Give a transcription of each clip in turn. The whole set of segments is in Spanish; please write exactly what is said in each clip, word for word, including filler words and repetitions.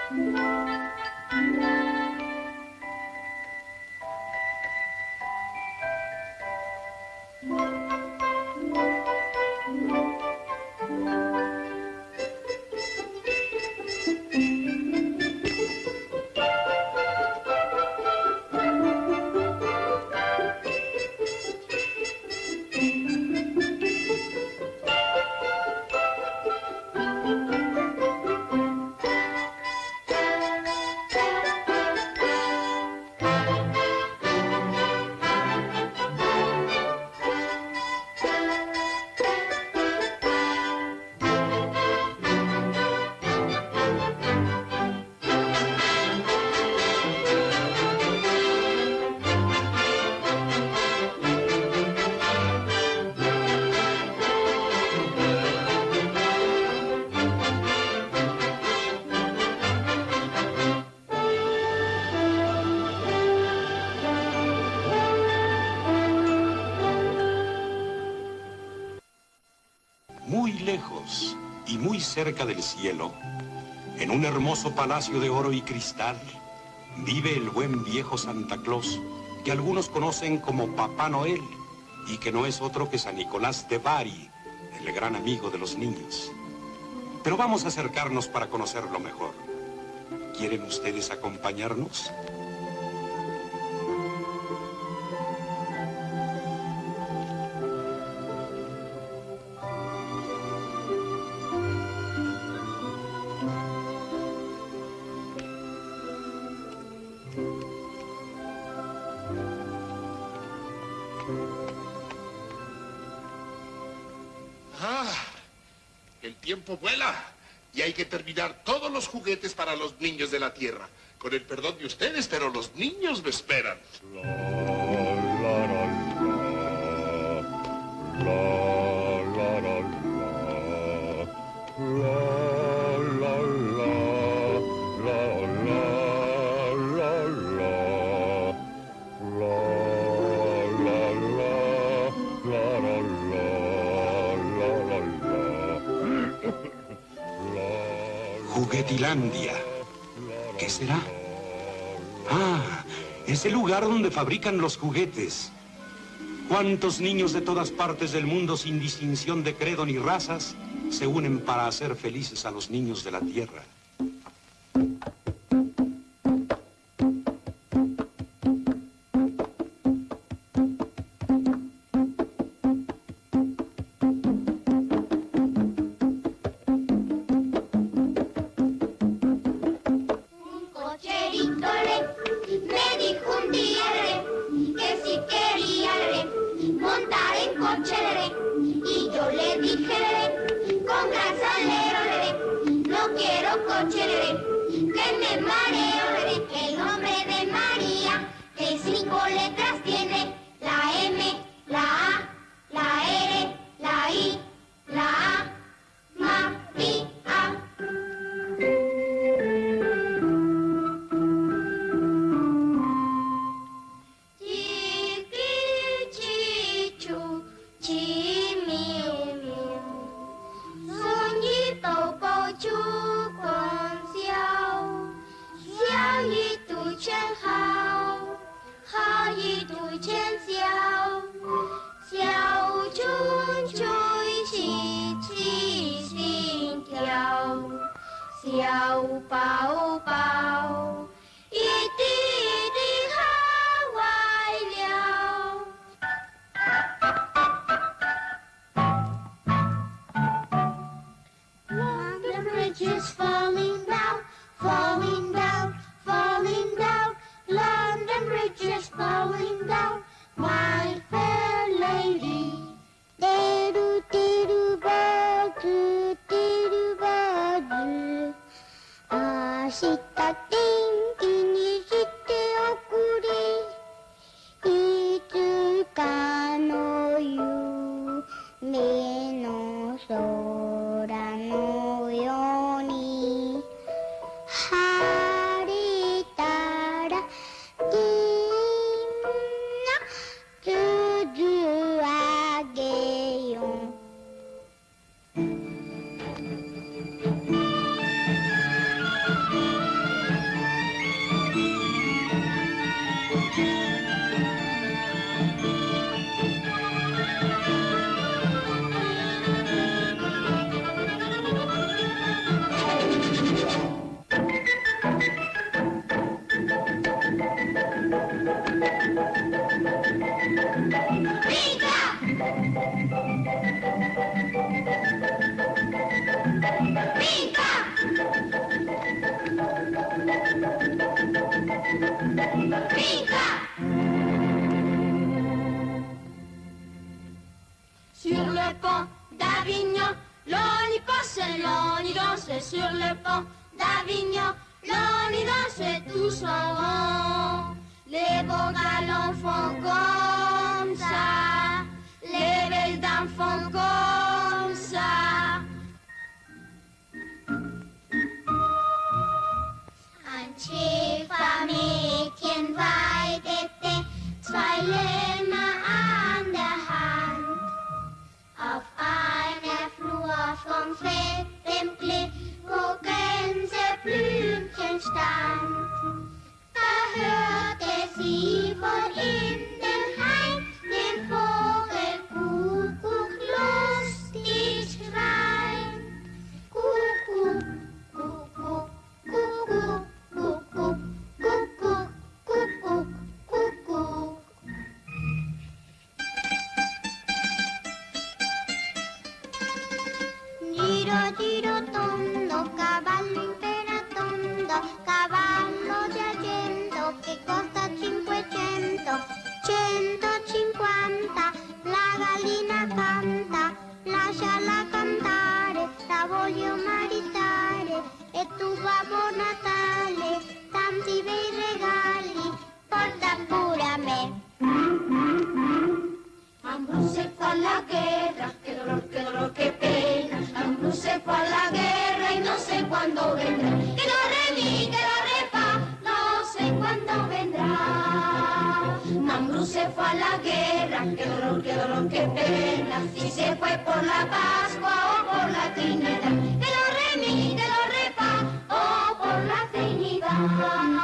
Muy lejos y muy cerca del cielo, en un hermoso palacio de oro y cristal, vive el buen viejo Santa Claus, que algunos conocen como Papá Noel, y que no es otro que San Nicolás de Bari, el gran amigo de los niños. Pero vamos a acercarnos para conocerlo mejor. ¿Quieren ustedes acompañarnos? Ah, el tiempo vuela y hay que terminar todos los juguetes para los niños de la Tierra. Con el perdón de ustedes, pero los niños me esperan. La, la, la, la, la, la, la, la, la, Juguetilandia. ¿Qué será? Ah, es el lugar donde fabrican los juguetes. ¿Cuántos niños de todas partes del mundo, sin distinción de credo ni razas, se unen para hacer felices a los niños de la Tierra? enfants d'Avignon, l'onidence est tous en rang. Les beaux galants font comme ça, les belles dames font comme ça. Ein Schäfermädchen weidete zwei Lämmer an der Hand. Auf einer Flur vom Feld dem Klee, wo Gänseblümchen stand. Da hörte sie von in dem Hain den Vogel Kuckuck lustig schreien. Kuckuck, Kuckuck, Kuckuck, Kuckuck, Kuckuck, Kuckuck, Kuckuck. Giro, giro tondo, cavallo imperatondo, cavallo di argento che costa cinquecento, centocinquanta, la gallina canta, lasciala cantare, la voglio maritare, e tu Babbo Natale, tanti bei regali, porta pure a me. Ambrù se fa la guerra, che dolor, che dolor, che pena. Ambrù se fa la guerra y no sé cuándo vendrá. Que lo re mi, que lo re fa, no sé cuándo vendrá. Ambrú se fue a la guerra, que dolor, que dolor, que pena. Si se fue por la Pascua o por la Trinidad. Que lo re mi, que lo re fa, o por la Trinidad.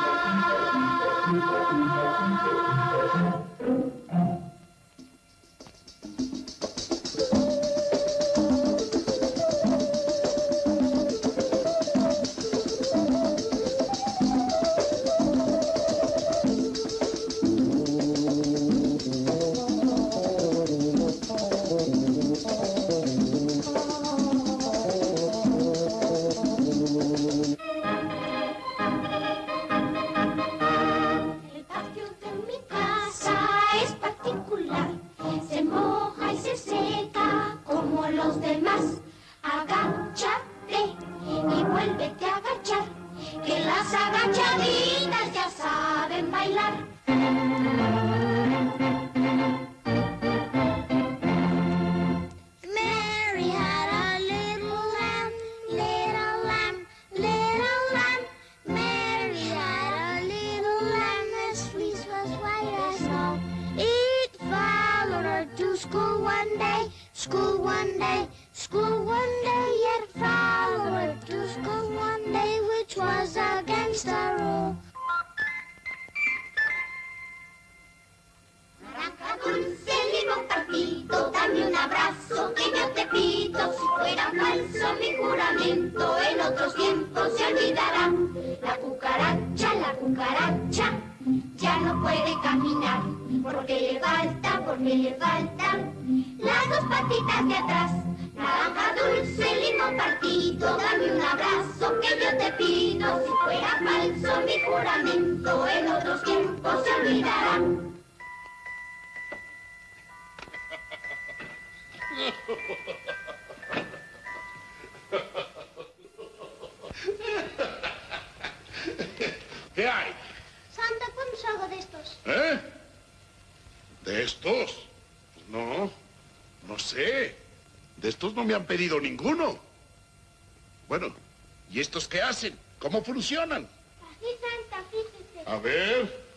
¿Qué hay? Santa, ¿cuándo salgo de estos? ¿Eh? ¿De estos? No, no sé. De estos no me han pedido ninguno. Bueno, ¿y estos qué hacen? ¿Cómo funcionan? Así, Santa, fíjese. A ver.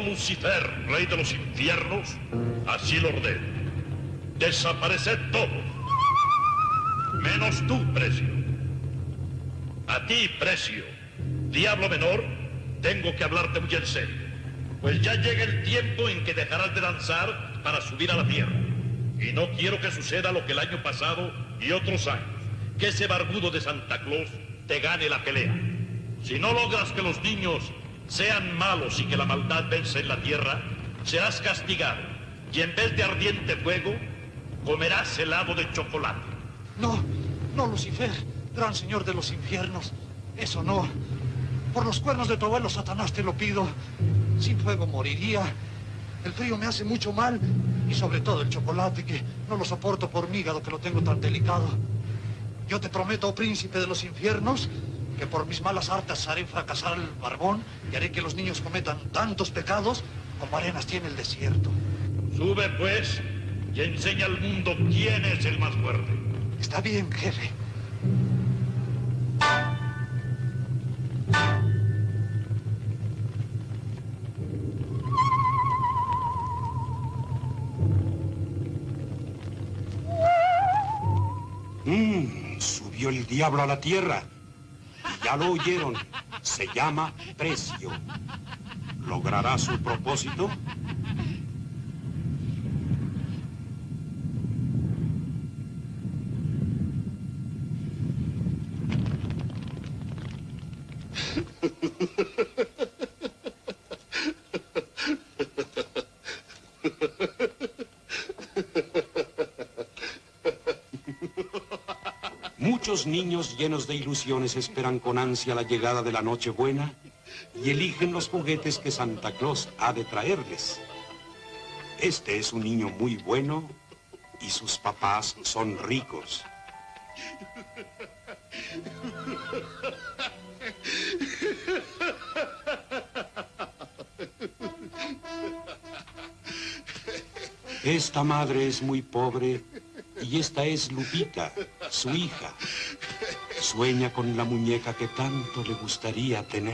Lucifer, rey de los infiernos, así lo ordeno. Desapareced todos, menos tú, Precio. A ti, Precio, diablo menor, tengo que hablarte muy en serio, pues ya llega el tiempo en que dejarás de danzar para subir a la tierra. Y no quiero que suceda lo que el año pasado y otros años, que ese barbudo de Santa Claus te gane la pelea. Si no logras que los niños sean malos y que la maldad vence en la tierra, serás castigado. Y en vez de ardiente fuego, comerás helado de chocolate. No, no, Lucifer, gran señor de los infiernos. Eso no. Por los cuernos de tu abuelo Satanás te lo pido. Sin fuego moriría. El frío me hace mucho mal. Y sobre todo el chocolate, que no lo soporto por mi hígado, que lo tengo tan delicado. Yo te prometo, oh príncipe de los infiernos, que por mis malas artes haré fracasar al barbón y haré que los niños cometan tantos pecados como arenas tiene el desierto. Sube, pues, y enseña al mundo quién es el más fuerte. Está bien, jefe. Mmm, subió el diablo a la tierra. Y ya lo oyeron. Se llama Precio. ¿Logrará su propósito? Muchos niños llenos de ilusiones esperan con ansia la llegada de la Nochebuena y eligen los juguetes que Santa Claus ha de traerles. Este es un niño muy bueno y sus papás son ricos. Esta madre es muy pobre y esta es Lupita, su hija. Sueña con la muñeca que tanto le gustaría tener.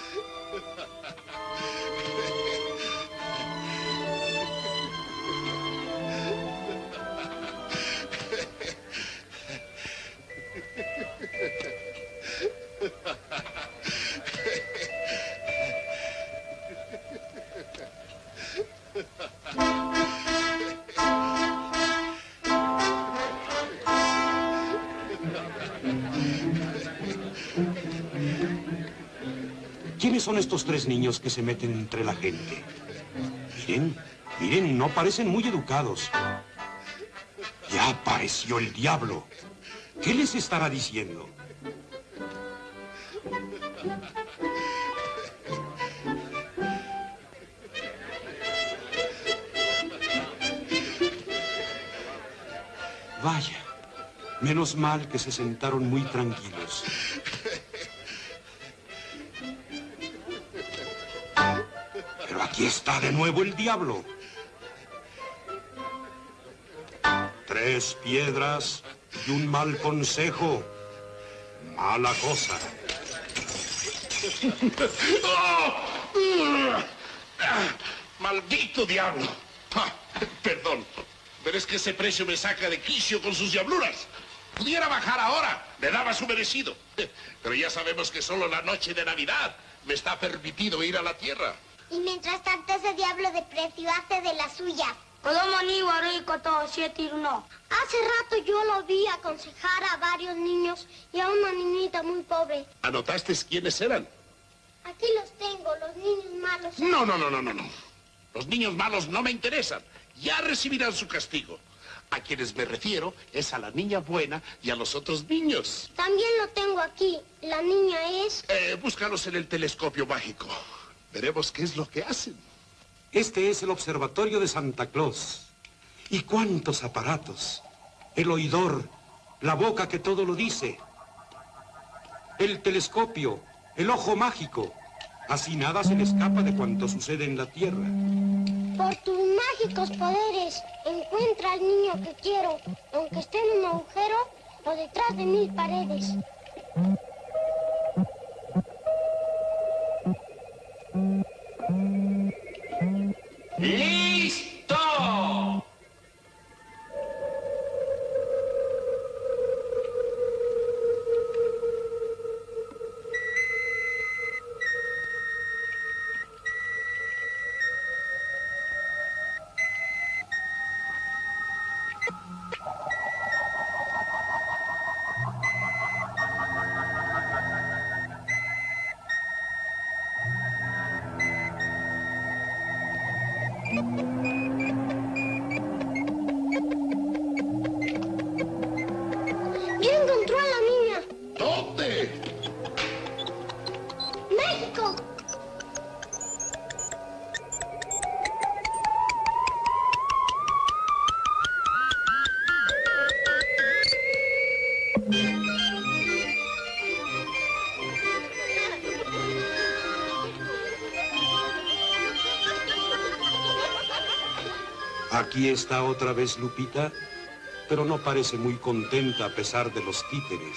¿Quiénes son estos tres niños que se meten entre la gente? Miren, miren, no parecen muy educados. Ya apareció el diablo. ¿Qué les estará diciendo? Vaya, menos mal que se sentaron muy tranquilos. Pero aquí está de nuevo el diablo. Tres piedras y un mal consejo. Mala cosa. ¡Maldito diablo! Ah, perdón, pero es que ese Precio me saca de quicio con sus diabluras. Pudiera bajar ahora, le daba su merecido. Pero ya sabemos que solo la noche de Navidad me está permitido ir a la tierra. Y mientras tanto ese diablo de Precio hace de la suya. Hace rato yo lo vi aconsejar a varios niños y a una niñita muy pobre. ¿Anotaste quiénes eran? Aquí los tengo, los niños malos. No, no, no, no, no, no. Los niños malos no me interesan. Ya recibirán su castigo. A quienes me refiero es a la niña buena y a los otros niños. También lo tengo aquí. La niña es... Eh, búscalos en el telescopio mágico. Veremos qué es lo que hacen. Este es el observatorio de Santa Claus. ¿Y cuántos aparatos? El oidor, la boca que todo lo dice, el telescopio, el ojo mágico. Así nada se le escapa de cuanto sucede en la Tierra. Por tus mágicos poderes, encuentra al niño que quiero, aunque esté en un agujero o detrás de mil paredes. rico! Aquí está otra vez Lupita, pero no parece muy contenta a pesar de los títeres.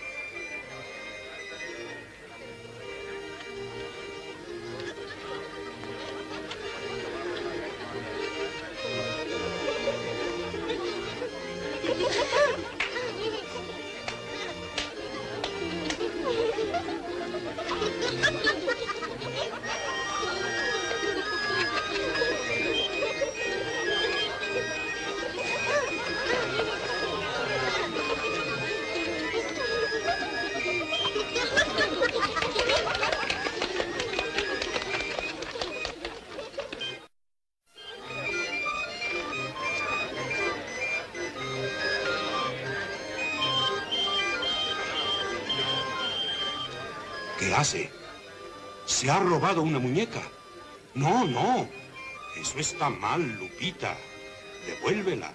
¿Qué hace? Se ha robado una muñeca. No, no. Eso está mal, Lupita. Devuélvela.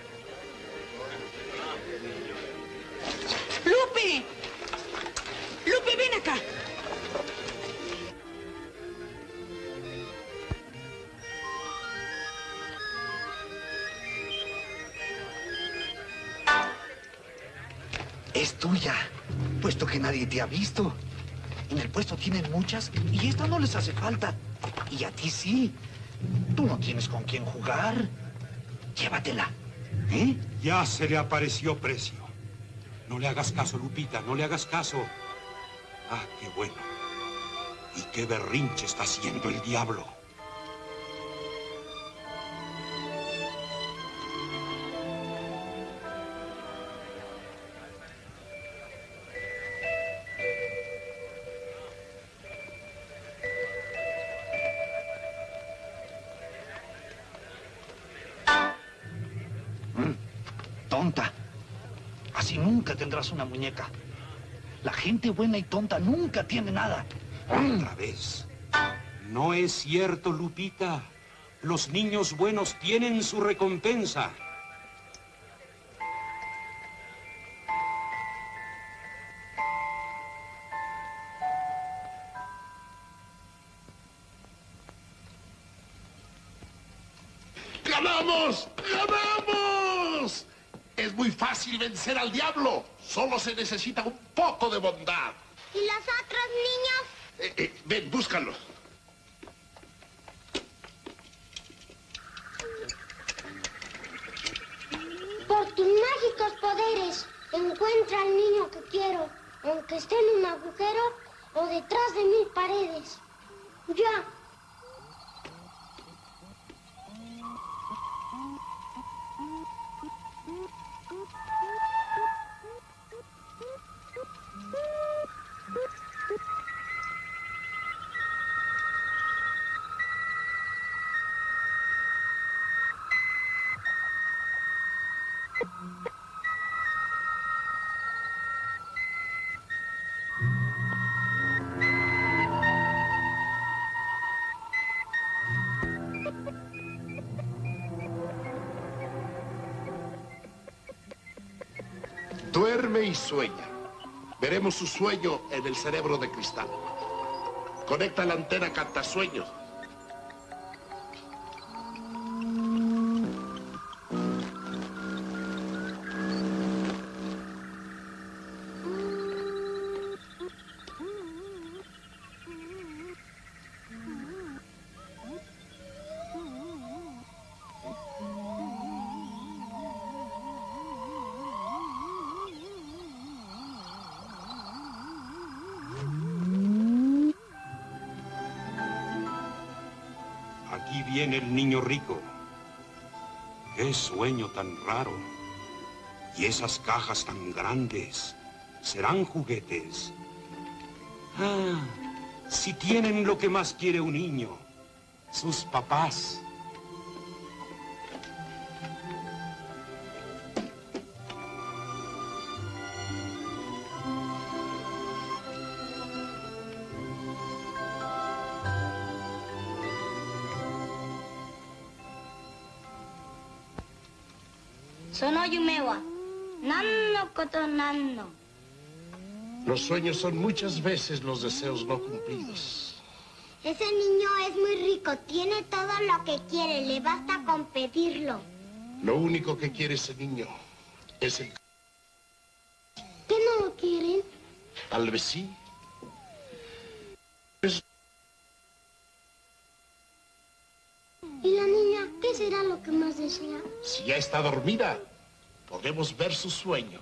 ¡Lupe! ¡Lupe, ven acá! Es tuya, puesto que nadie te ha visto. En el puesto tienen muchas y esta no les hace falta. Y a ti sí. Tú no tienes con quién jugar. Llévatela. ¿Eh? Ya se le apareció Precio. No le hagas caso, Lupita, no le hagas caso. Ah, qué bueno. Y qué berrinche está haciendo el diablo. Tonta. Así nunca tendrás una muñeca. La gente buena y tonta nunca tiene nada. Otra vez. No es cierto, Lupita. Los niños buenos tienen su recompensa. ¡Ganamos! ¡Ganamos! Es muy fácil vencer al diablo. Solo se necesita un poco de bondad. ¿Y los otros niños? Eh, eh, ven, búscalo. Por tus mágicos poderes, encuentra al niño que quiero, aunque esté en un agujero o detrás de mil paredes. Ya. Duerme y sueña. Veremos su sueño en el cerebro de cristal. Conecta la antena cantasueños. Aquí viene el niño rico. Qué sueño tan raro. Y esas cajas tan grandes. Serán juguetes. Ah, si tienen lo que más quiere un niño. Sus papás. Sono yumewa. Nanno kotonanno. Los sueños son muchas veces los deseos no cumplidos. Ese niño es muy rico, tiene todo lo que quiere, le basta con pedirlo. Lo único que quiere ese niño es el... ¿Qué no lo quieren? Tal vez sí. Es... ¿Y la niña qué será lo que más desea? Si ya está dormida, podemos ver su sueño.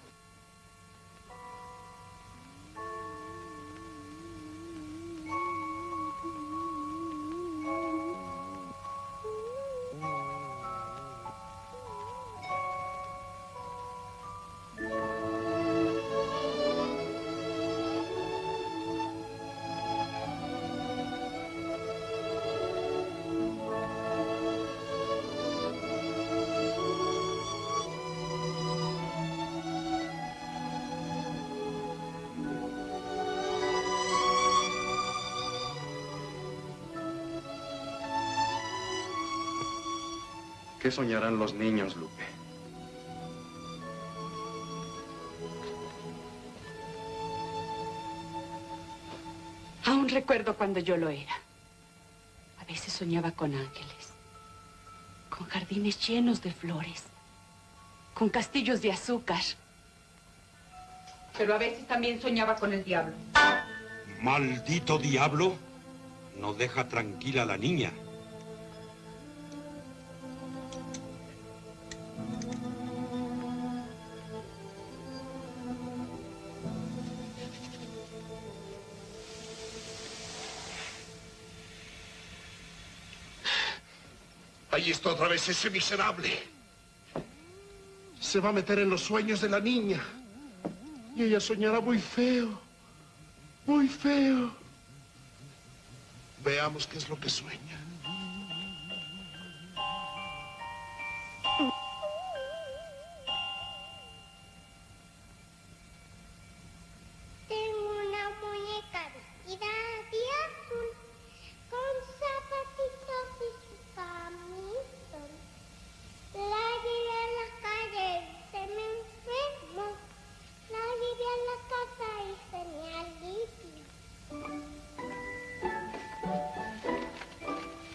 ¿Qué soñarán los niños, Lupe? Aún recuerdo cuando yo lo era. A veces soñaba con ángeles, con jardines llenos de flores, con castillos de azúcar. Pero a veces también soñaba con el diablo. Maldito diablo, no deja tranquila a la niña. Ahí está otra vez ese miserable. Se va a meter en los sueños de la niña. Y ella soñará muy feo. Muy feo. Veamos qué es lo que sueña. Tengo una muñeca vestida de azul, con zapatitos y su camisón. La llevé a la calle y se me enfermó. La llevé a la casa y se me alivió.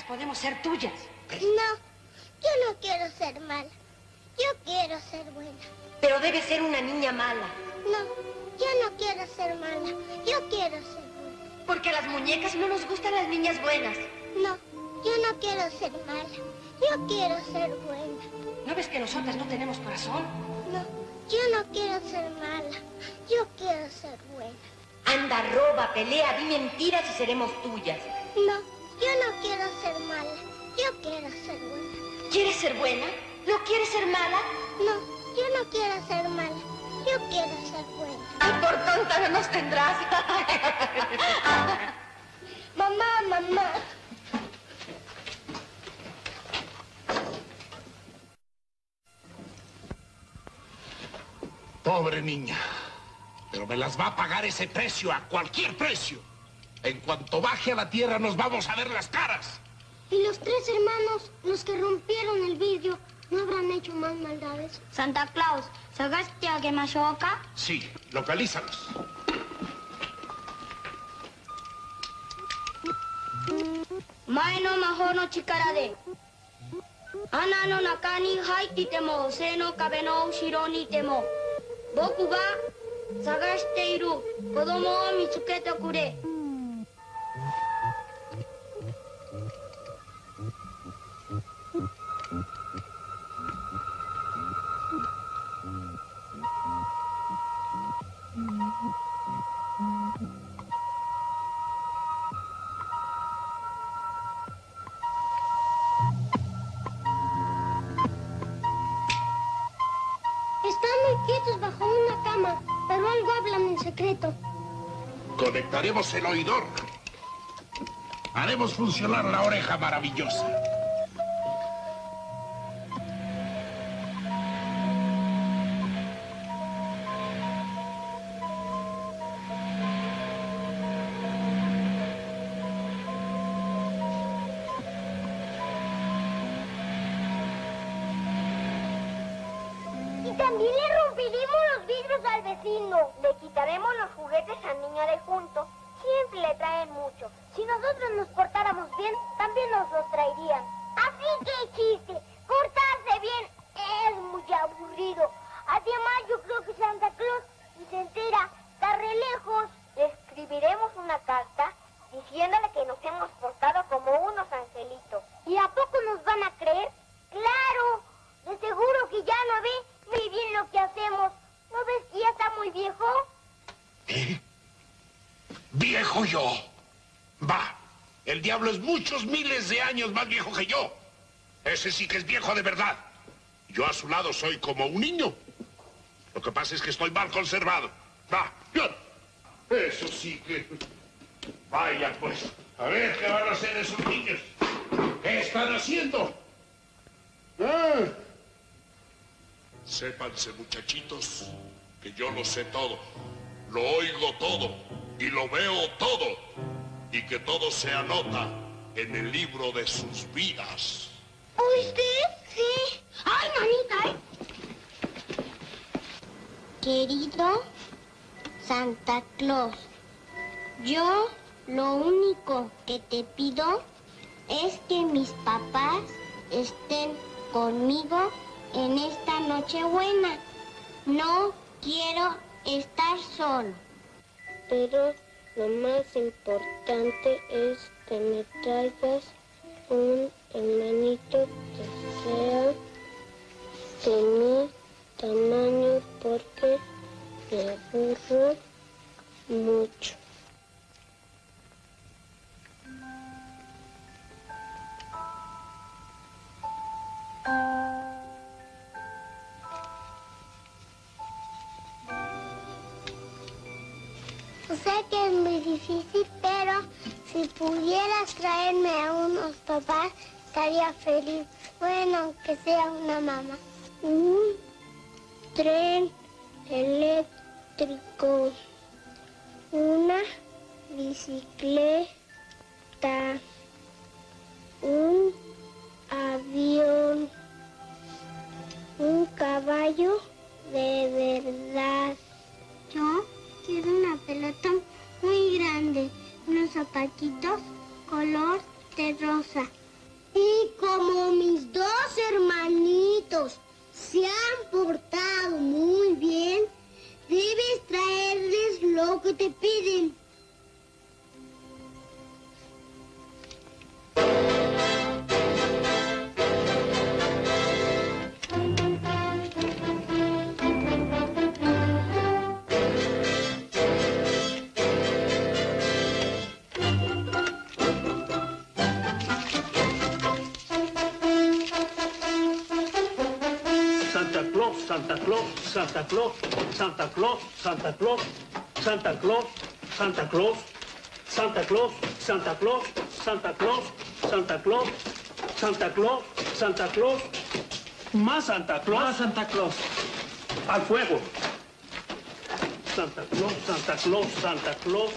podemos ser tuyas. No, yo no quiero ser mala. Yo quiero ser buena. Pero debe ser una niña mala. No, yo no quiero ser mala. Yo quiero ser buena. Porque a las muñecas no nos gustan las niñas buenas. No, yo no quiero ser mala. Yo quiero ser buena. ¿No ves que nosotras no tenemos corazón? No, yo no quiero ser mala. Yo quiero ser buena. Anda, roba, pelea, di mentiras y seremos tuyas. No, yo no quiero ser mala. Yo quiero ser buena. ¿Quieres ser buena? ¿No quieres ser mala? No, yo no quiero ser mala. Yo quiero ser buena. Ay, por tonta no nos tendrás. Mamá, mamá. Pobre niña. Pero me las va a pagar ese precio, a cualquier precio. En cuanto baje a la tierra nos vamos a ver las caras. ¿Y los tres hermanos, los que rompieron el vidrio, no habrán hecho más maldades? Santa Claus, ¿sagaste a Gemashoka? Sí, localízalos. Mae no maho no chikara de. Ana no naka ni haitite mo, se no kabe no ushiro ni ite mo. Boku ga sagashite iru kodomo o mitsukete kure. Quietos bajo una cama, pero algo hablan en secreto. Conectaremos el oidor. Haremos funcionar la oreja maravillosa. También le romperemos los vidrios al vecino. Le quitaremos los juguetes al niño de junto. Siempre le traen mucho. Si nosotros nos portáramos bien, también nos los traerían. Así que chiste, portarse bien es muy aburrido. Además, yo creo que Santa Claus, si se entera, está re lejos. Le escribiremos una carta diciéndole que nos hemos portado como unos angelitos. ¿Y a poco nos van a creer? ¡Claro! De seguro que ya no ve muy bien lo que hacemos. ¿No ves que ya está muy viejo? ¿Eh? ¿Viejo yo? Va, el diablo es muchos miles de años más viejo que yo. Ese sí que es viejo de verdad. Yo a su lado soy como un niño. Lo que pasa es que estoy mal conservado. Va, yo. Eso sí que... Vaya pues, a ver qué van a hacer esos niños. ¿Qué están haciendo? Ah. Sépanse, muchachitos, que yo lo sé todo, lo oigo todo y lo veo todo, y que todo se anota en el libro de sus vidas. ¿Oíste? Sí. ¡Ay, manita! ¿eh? Querido Santa Claus, yo lo único que te pido es que mis papás estén conmigo en esta Nochebuena. No quiero estar solo. Pero lo más importante es que me traigas un hermanito que sea de mi tamaño porque me aburro mucho. Sé que es muy difícil, pero si pudieras traerme a unos papás, estaría feliz. Bueno, aunque sea una mamá. Un tren eléctrico, una bicicleta, un avión, un caballo de verdad. Yo quiero una pelota muy grande, unos zapatitos color de rosa, Santa Claus, Santa Claus, Santa Claus, Santa Claus, Santa Claus, Santa Claus, Santa Claus, Santa Claus, Santa Claus, Santa Claus, Santa Claus, Santa Claus, más Santa Claus, más Santa Claus, al fuego. Santa Claus, Santa Claus, Santa Claus.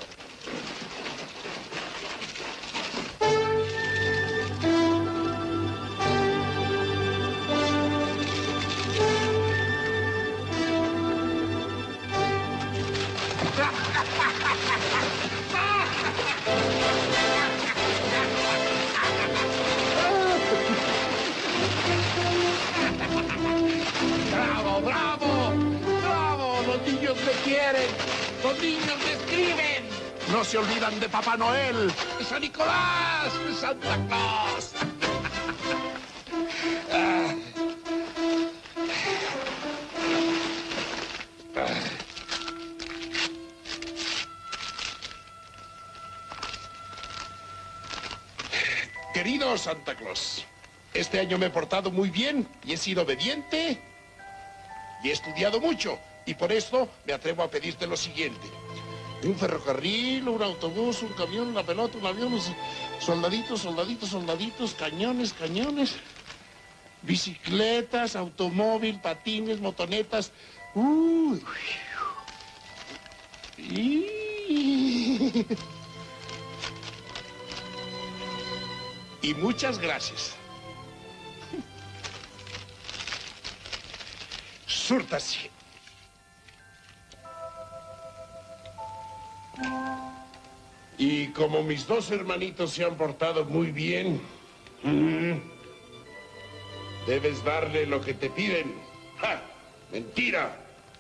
¡Bravo, bravo! ¡Bravo! ¡Los niños me quieren! ¡Los niños me escriben! ¡No se olvidan de Papá Noel! ¡De San Nicolás! ¡De Santa Claus! Ah. Ah. Querido Santa Claus, este año me he portado muy bien y he sido obediente y he estudiado mucho. Y por esto me atrevo a pedirte lo siguiente. Un ferrocarril, un autobús, un camión, una pelota, un avión, soldaditos, soldaditos, soldaditos, cañones, cañones, bicicletas, automóvil, patines, motonetas. Uh. Y... y muchas gracias. Súrtase. Y como mis dos hermanitos se han portado muy bien, debes darle lo que te piden. ¡Ja! ¡Mentira!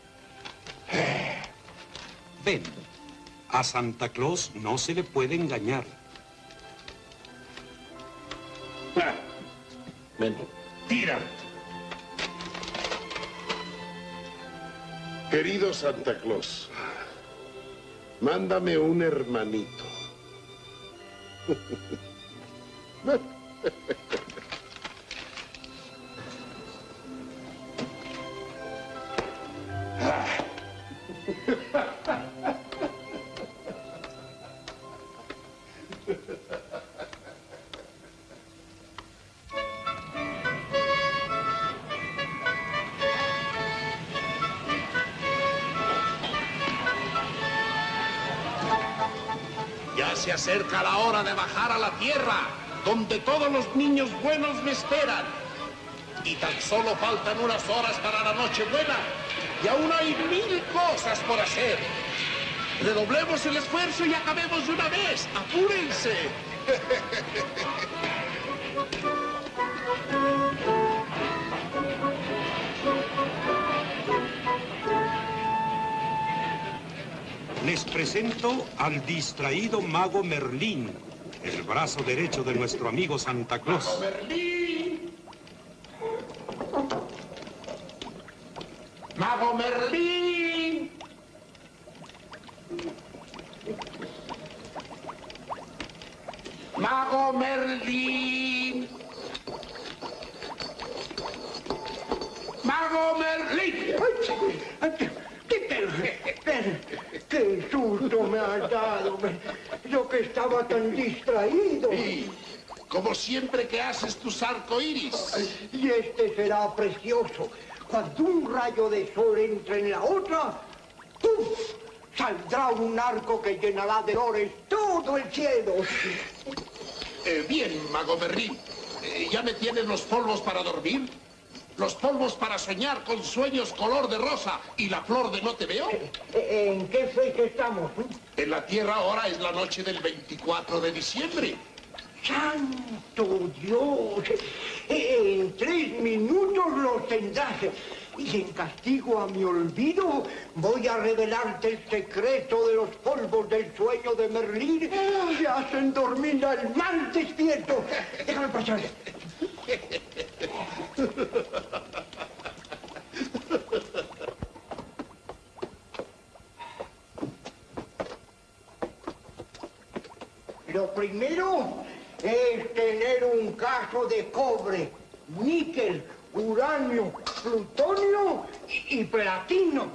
Ven, a Santa Claus no se le puede engañar. ¡Ja! ¡Mentira! Querido Santa Claus, mándame un hermanito. Ya se acerca la hora de bajar a la tierra, donde todos los niños buenos me esperan. Y tan solo faltan unas horas para la Nochebuena, y aún hay mil cosas por hacer. Redoblemos el esfuerzo y acabemos de una vez. ¡Apúrense! Les presento al distraído mago Merlín, el brazo derecho de nuestro amigo Santa Claus. ¡Mago Merlín! ¡Mago Merlín! ¡Mago Merlín! ¡Mago Merlín! ¡Qué susto me has dado! Yo que estaba tan distraído. Sí, como siempre que haces tus arcoíris. Y este será precioso. Cuando un rayo de sol entre en la otra, ¡puf! Saldrá un arco que llenará de flores todo el cielo. Eh, bien, Mago Merlín. Eh, ¿Ya me tienes los polvos para dormir? ¿Los polvos para soñar con sueños color de rosa y la flor de no te veo? ¿En qué fecha estamos? En la Tierra ahora es la noche del veinticuatro de diciembre. ¡Santo Dios! En tres minutos lo tendrás. Y en castigo a mi olvido, voy a revelarte el secreto de los polvos del sueño de Merlín que hacen dormir al mal despierto. Déjame pasar. Lo primero es tener un caso de cobre, níquel, uranio, plutonio y, y platino.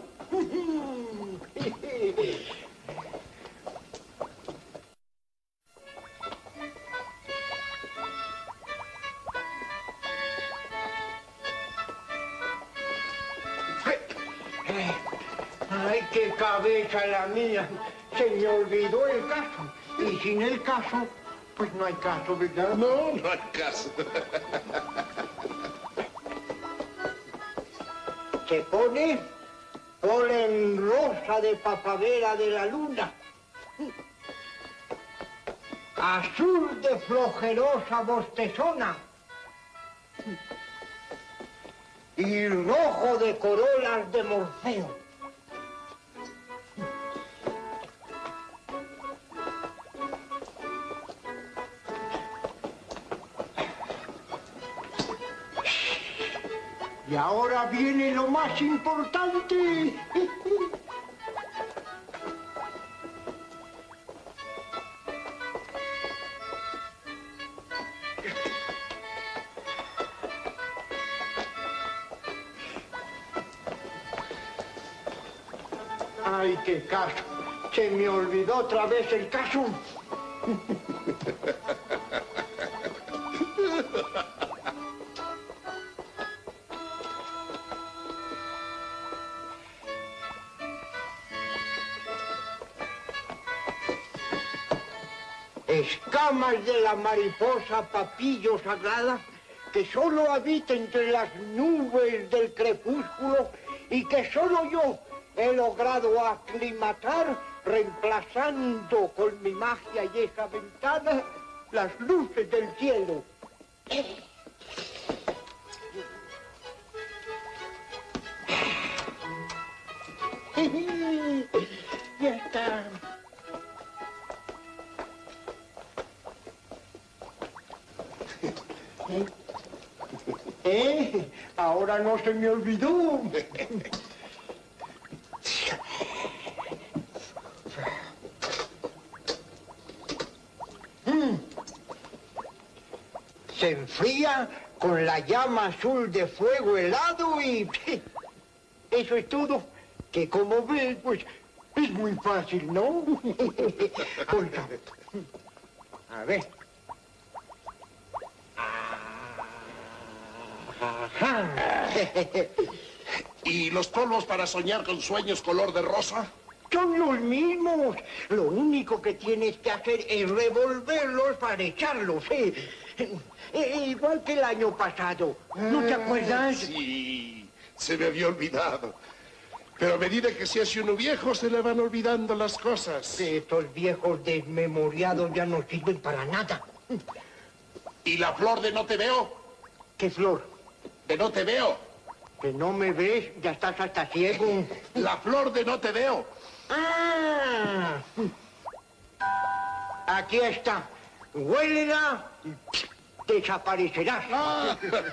Ay, qué cabeza la mía. Se me olvidó el caso. Y sin el caso, pues no hay caso, ¿verdad? No, no hay caso. Se pone polen rosa de papavera de la luna, azul de flojerosa bostezona y rojo de corolas de Morfeo. Y ahora viene lo más importante. Ay, qué caso. Se me olvidó otra vez el caso. Escamas de la mariposa papillo sagrada que solo habita entre las nubes del crepúsculo y que solo yo he logrado aclimatar reemplazando con mi magia y esa ventana las luces del cielo. Ya está. ¿Eh? ¿Eh? Ahora no se me olvidó. Mm. Se enfría con la llama azul de fuego helado y... eso es todo. Que como ves, pues, es muy fácil, ¿no? Oiga. A ver. Ajá. ¿Y los polvos para soñar con sueños color de rosa? Son los mismos. Lo único que tienes que hacer es revolverlos para echarlos. ¿eh? Eh, igual que el año pasado. ¿No te acuerdas? Sí, se me había olvidado. Pero a medida que se hace uno viejo, se le van olvidando las cosas. Estos viejos desmemoriados ya no sirven para nada. ¿Y la flor de no te veo? ¿Qué flor? De no te veo. ¿Que no me ves? Ya estás hasta ciego. La flor de no te veo. Ah. Aquí está. Huélela y desaparecerás. Ah.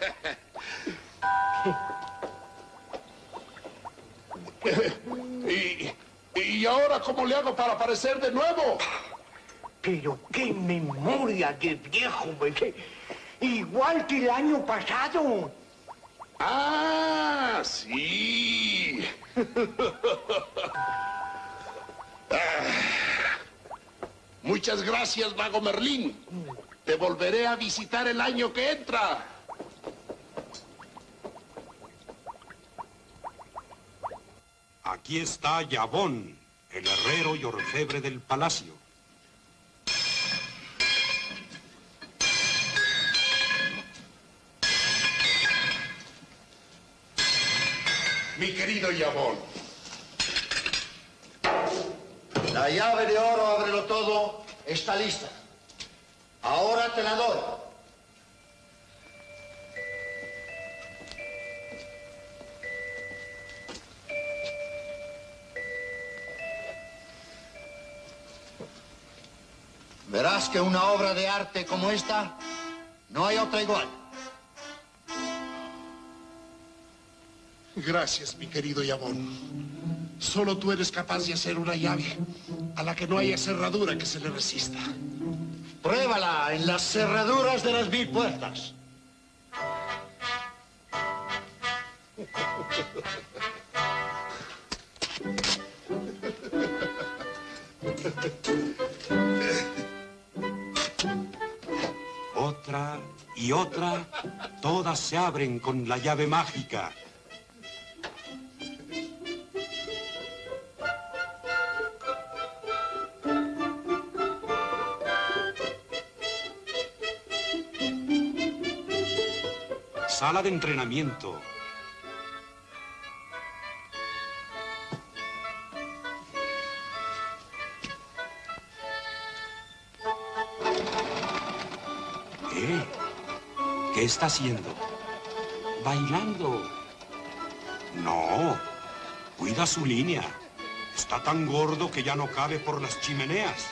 ¿Y, ¿Y ahora cómo le hago para aparecer de nuevo? Pero qué memoria de viejo, ¿ves? Igual que el año pasado. ¡Ah, sí! Ah, muchas gracias, Mago Merlín. Te volveré a visitar el año que entra. Aquí está Yabón, el herrero y orfebre del palacio. Mi querido Yabón. La llave de oro, ábrelo todo, está lista. Ahora te la doy. Verás que una obra de arte como esta no hay otra igual. Gracias, mi querido Yabón. Solo tú eres capaz de hacer una llave a la que no haya cerradura que se le resista. Pruébala en las cerraduras de las mil puertas. Otra y otra, todas se abren con la llave mágica. Sala de entrenamiento. ¿Eh? ¿Qué está haciendo? Bailando. No, cuida su línea. Está tan gordo que ya no cabe por las chimeneas.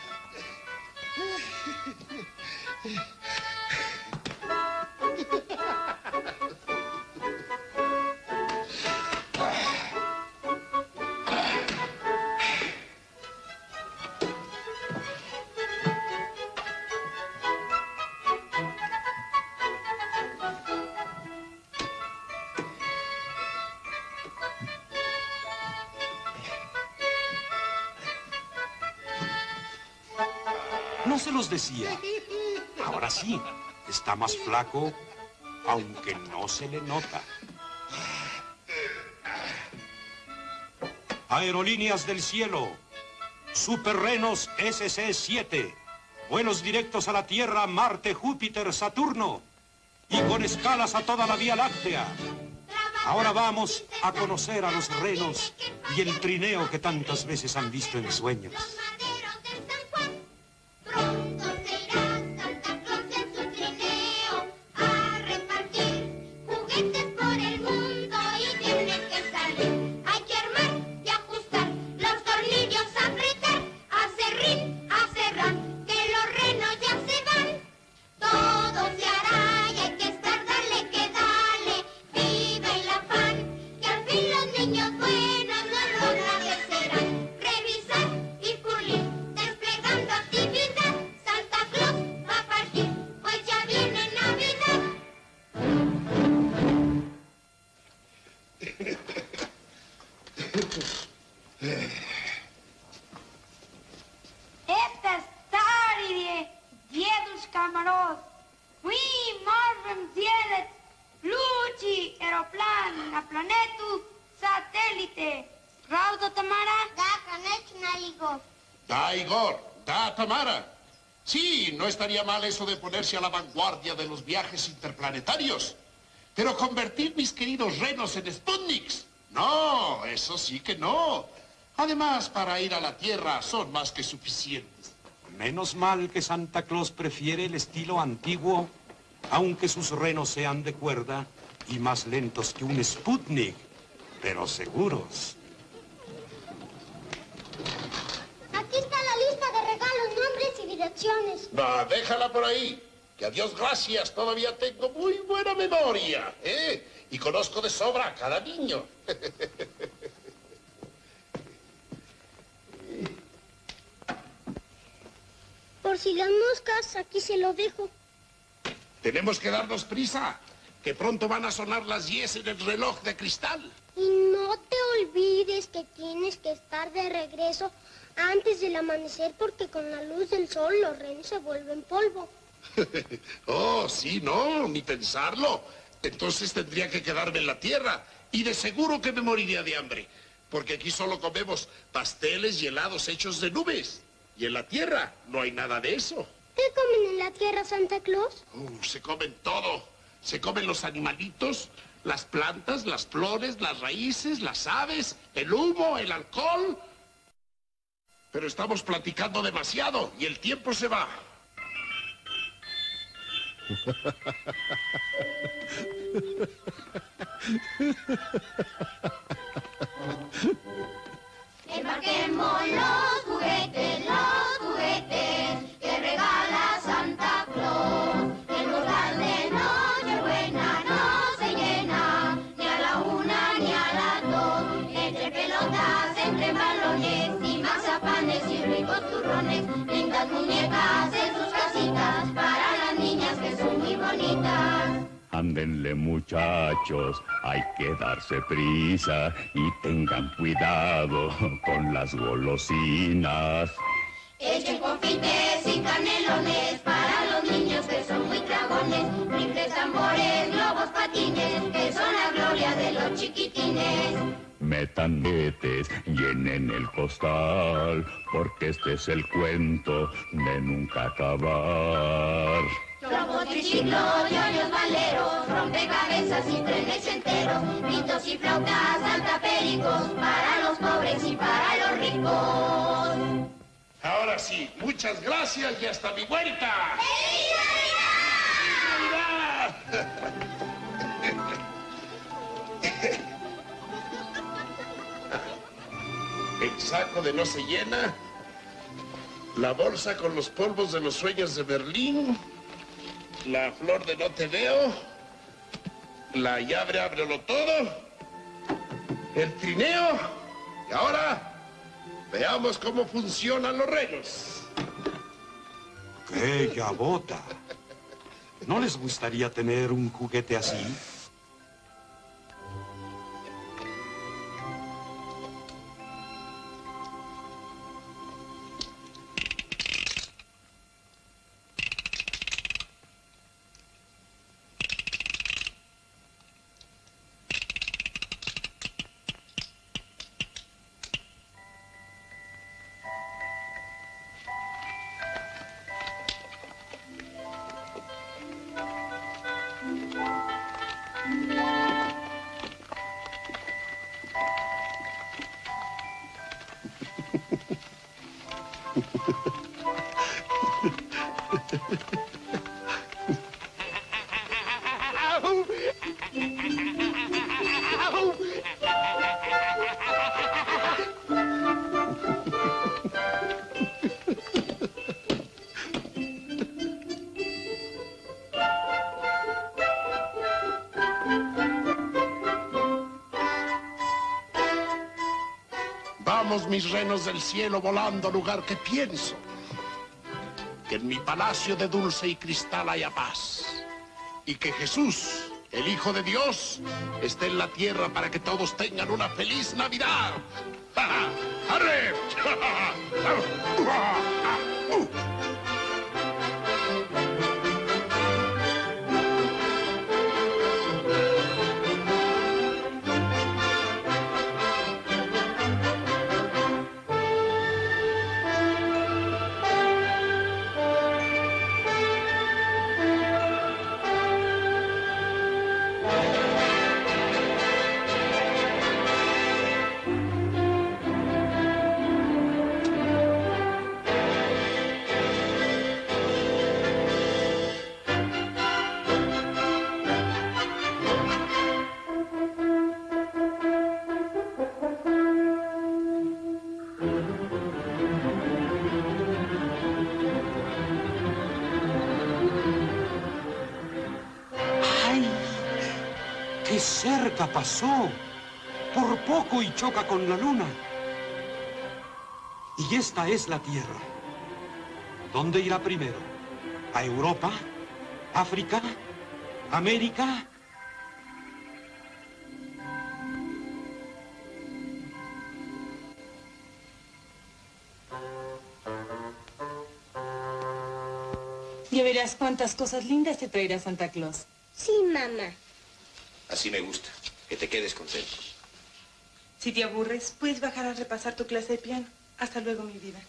No se los decía. Ahora sí, está más flaco, aunque no se le nota. Aerolíneas del Cielo, Superrenos S C siete, vuelos directos a la Tierra, Marte, Júpiter, Saturno, y con escalas a toda la Vía Láctea. Ahora vamos a conocer a los renos y el trineo que tantas veces han visto en sueños. Это старые дедушка Мороз. Мы можем делать лучший аэроплан на планету сателлите. Правда, Tamara? Да, конечно, Igor. Da, Igor. Da, Tamara. Sí, no estaría mal eso de ponerse a la vanguardia de los viajes interplanetarios. Pero convertir mis queridos renos en Sputniks. No, eso sí que no. Además, para ir a la Tierra son más que suficientes. Menos mal que Santa Claus prefiere el estilo antiguo, aunque sus renos sean de cuerda y más lentos que un Sputnik, pero seguros. Aquí está la lista de regalos, nombres y direcciones. No, déjala por ahí. Que a Dios gracias, todavía tengo muy buena memoria, ¿eh? Y conozco de sobra a cada niño. Por si las moscas, aquí se lo dejo. Tenemos que darnos prisa, que pronto van a sonar las diez en el reloj de cristal. Y no te olvides que tienes que estar de regreso antes del amanecer porque con la luz del sol los renos se vuelven polvo. Oh, sí, no, ni pensarlo. Entonces tendría que quedarme en la tierra y de seguro que me moriría de hambre, porque aquí solo comemos pasteles y helados hechos de nubes. Y en la tierra no hay nada de eso. ¿Qué comen en la tierra, Santa Claus? Uh, se comen todo. Se comen los animalitos, las plantas, las flores, las raíces, las aves, el humo, el alcohol. Pero estamos platicando demasiado y el tiempo se va. Embarquemos los juguetes, los juguetes que regala Santa Claus. El mortal de Nochebuena no se llena, ni a la una ni a las dos. Entre pelotas, entre balones y mazapanes y ricos turrones, lindas muñecas en sus casitas para las niñas que son muy bonitas. Ándenle, muchachos, hay que darse prisa y tengan cuidado con las golosinas. Echen confites y canelones para los niños que son muy tragones. Rifles, tambores, globos, patines, que son la gloria de los chiquitines. Metan metes, llenen el costal, porque este es el cuento de nunca acabar. Trompos, triciclos, yoyos, valeros, rompecabezas y trenes enteros, pitos y flautas, saltapericos, para los pobres y para los ricos. Ahora sí, muchas gracias y hasta mi vuelta. ¡Feliz Navidad! El saco de no se llena, la bolsa con los polvos de los sueños de Berlín, la flor de no te veo, la llave ábrelo todo, el trineo, y ahora veamos cómo funcionan los renos. ¡Bella bota! ¿No les gustaría tener un juguete así? Vamos, mis renos del cielo, volando al lugar que pienso. Que en mi palacio de dulce y cristal haya paz. Y que Jesús, el Hijo de Dios, esté en la tierra para que todos tengan una feliz Navidad. ¡Arre! ¡Qué cerca pasó! Por poco y choca con la luna. Y esta es la Tierra. ¿Dónde irá primero? ¿A Europa? ¿África? ¿América? Ya verás cuántas cosas lindas te traerá Santa Claus. Sí, mamá. Así me gusta, que te quedes contento. Si te aburres, puedes bajar a repasar tu clase de piano. Hasta luego, mi vida.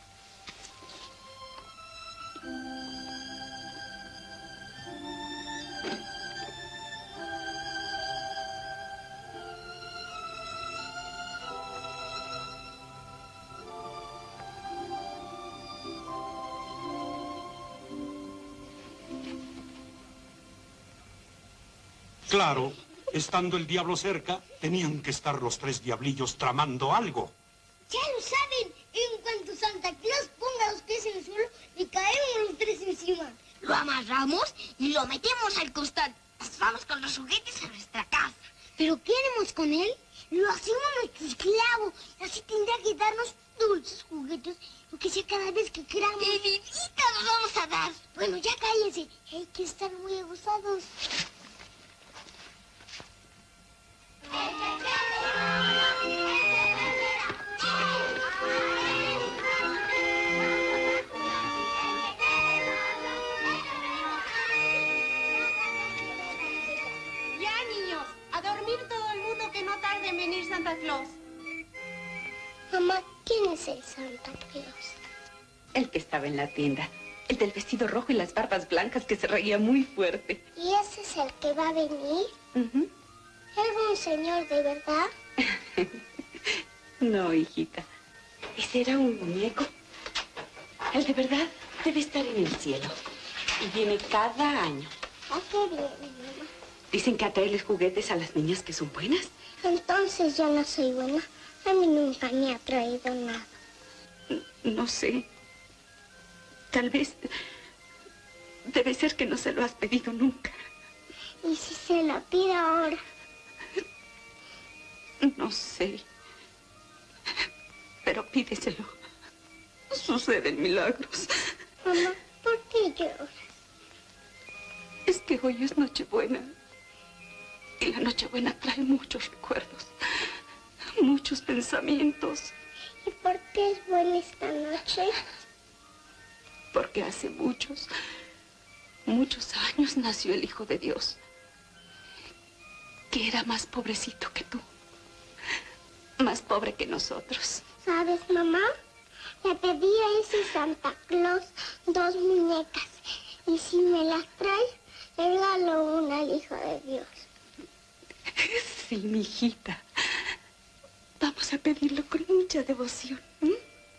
Claro, estando el diablo cerca, tenían que estar los tres diablillos tramando algo. Ya lo saben. En cuanto Santa Claus ponga los pies en el suelo, le caemos los tres encima. Lo amarramos y lo metemos al costal. Nos vamos con los juguetes a nuestra casa. ¿Pero qué haremos con él? Lo hacemos nuestro esclavo. Así tendrá que darnos dulces juguetes, porque sea cada vez que queramos. ¡Qué vidita nos vamos a dar! Bueno, ya cállense. Hay que estar muy abusados. Santa Claus. Mamá, ¿quién es el Santa Claus? El que estaba en la tienda. El del vestido rojo y las barbas blancas que se reía muy fuerte. ¿Y ese es el que va a venir? Uh-huh. ¿Es un señor de verdad? No, hijita. Ese era un muñeco. El de verdad debe estar en el cielo. Y viene cada año. ¿A qué viene, mamá? Dicen que a traerles juguetes a las niñas que son buenas. Entonces yo no soy buena. A mí nunca me ha traído nada. No sé. Tal vez... Debe ser que no se lo has pedido nunca. ¿Y si se lo pide ahora? No sé. Pero pídeselo. Suceden milagros. Mamá, ¿por qué lloras? Es que hoy es Nochebuena. Y la Nochebuena trae muchos recuerdos. Muchos pensamientos. ¿Y por qué es buena esta noche? Porque hace muchos, muchos años nació el Hijo de Dios. Que era más pobrecito que tú. Más pobre que nosotros. ¿Sabes, mamá? Le pedí a ese Santa Claus dos muñecas. Y si me las trae, le regalo una al Hijo de Dios. Sí, mi hijita. Vamos a pedirlo con mucha devoción. ¿eh?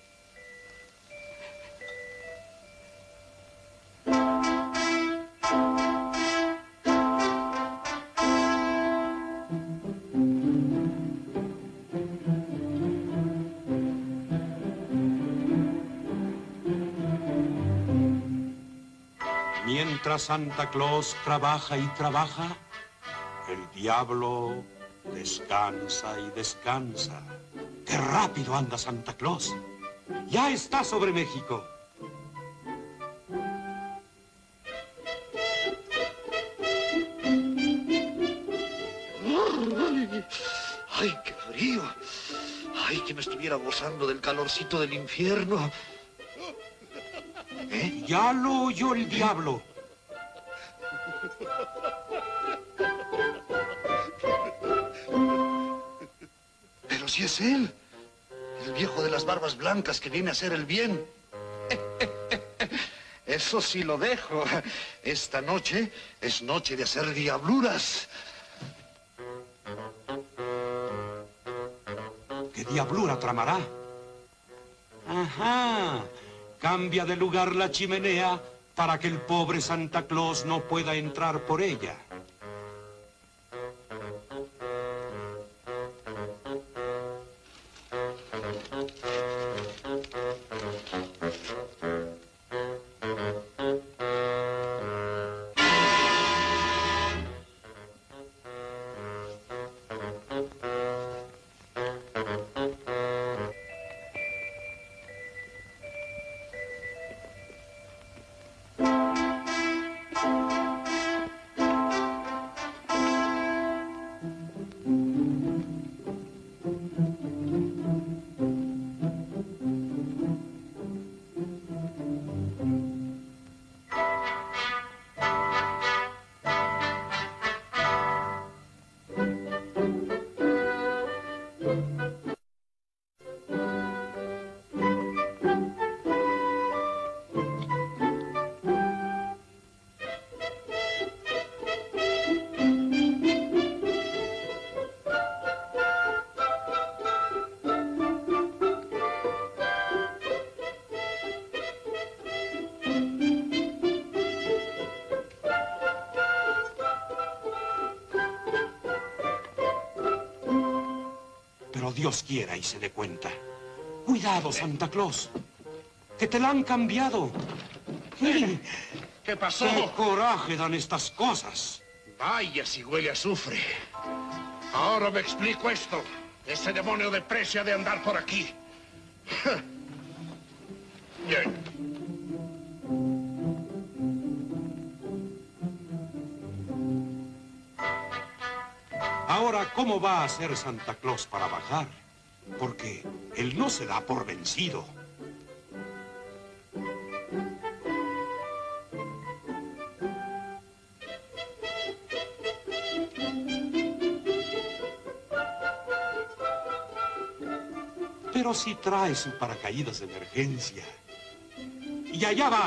Mientras Santa Claus trabaja y trabaja, el diablo descansa y descansa. ¡Qué rápido anda Santa Claus! ¡Ya está sobre México! ¡Ay, ay, qué frío! ¡Ay, que me estuviera gozando del calorcito del infierno! ¿Eh? Ya lo oyó el diablo. Pero si es él, el viejo de las barbas blancas que viene a hacer el bien. Eso sí lo dejo. Esta noche es noche de hacer diabluras. ¿Qué diablura tramará? Ajá. Cambia de lugar la chimenea para que el pobre Santa Claus no pueda entrar por ella. Dios quiera y se dé cuenta. Cuidado, Santa Claus, que te la han cambiado. ¿Qué, ¿Qué pasó? ¡Qué coraje dan estas cosas! Vaya si huele a azufre. Ahora me explico esto. Ese demonio de Precio ha de andar por aquí. Bien. Ahora, ¿cómo va a hacer Santa Claus para bajar? Porque él no se da por vencido. Pero sí trae su paracaídas de emergencia. Y allá va.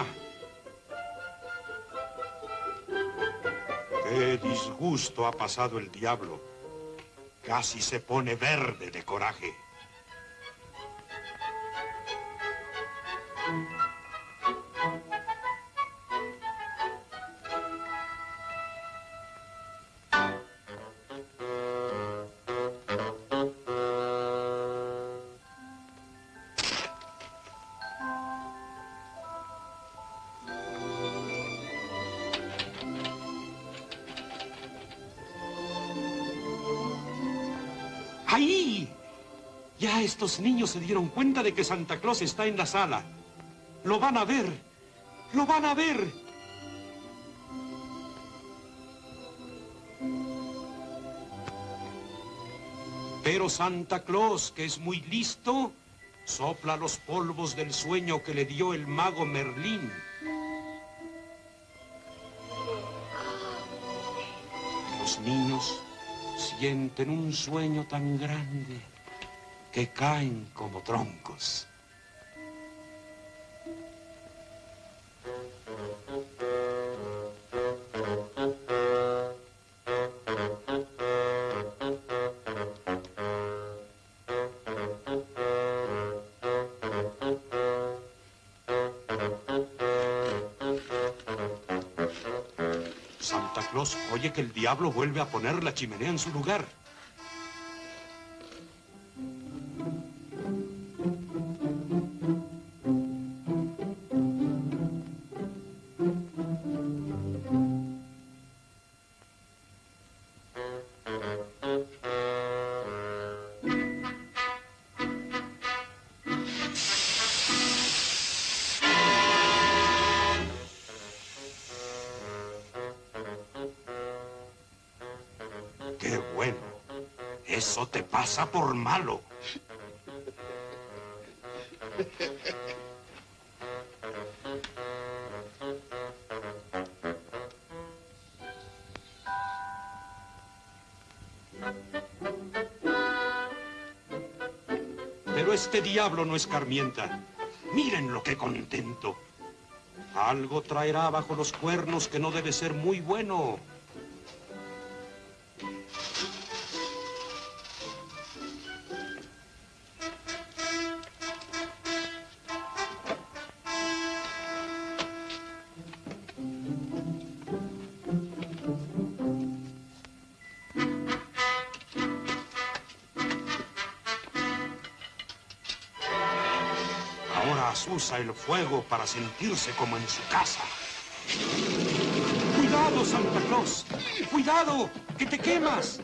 Qué disgusto ha pasado el diablo. Casi se pone verde de coraje. ¡Ahí! Ya estos niños se dieron cuenta de que Santa Claus está en la sala. Lo van a ver. Lo van a ver. Pero Santa Claus, que es muy listo, sopla los polvos del sueño que le dio el mago Merlín. Los niños sienten un sueño tan grande que caen como troncos. Santa Claus oye que el diablo vuelve a poner la chimenea en su lugar. ¡Qué bueno! Eso te pasa por malo. Pero este diablo no escarmienta. Miren lo que contento. Algo traerá bajo los cuernos que no debe ser muy bueno. Ahora asusa el fuego para sentirse como en su casa. ¡Cuidado, Santa Claus! ¡Cuidado, que te quemas!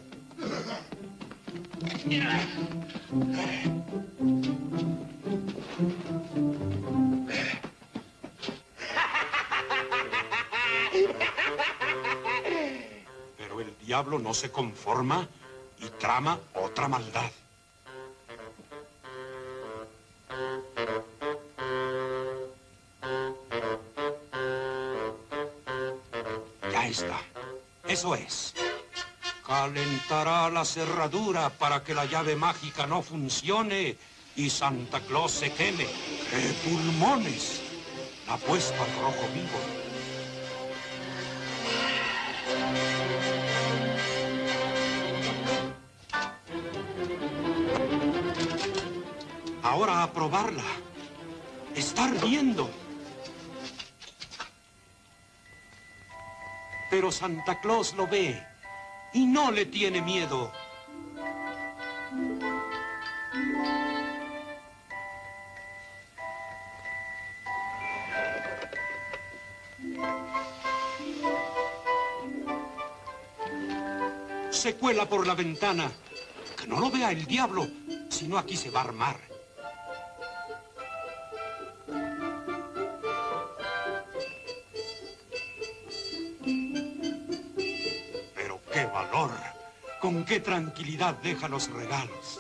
Pero el diablo no se conforma y trama otra maldad. Ya está. Eso es. Calentará la cerradura para que la llave mágica no funcione y Santa Claus se queme. ¡Qué pulmones! La puesta al rojo vivo. Ahora a probarla. Está ardiendo. Pero Santa Claus lo ve y no le tiene miedo. Se cuela por la ventana. Que no lo vea el diablo, si no aquí se va a armar. ¡Qué valor! con qué tranquilidad deja los regalos.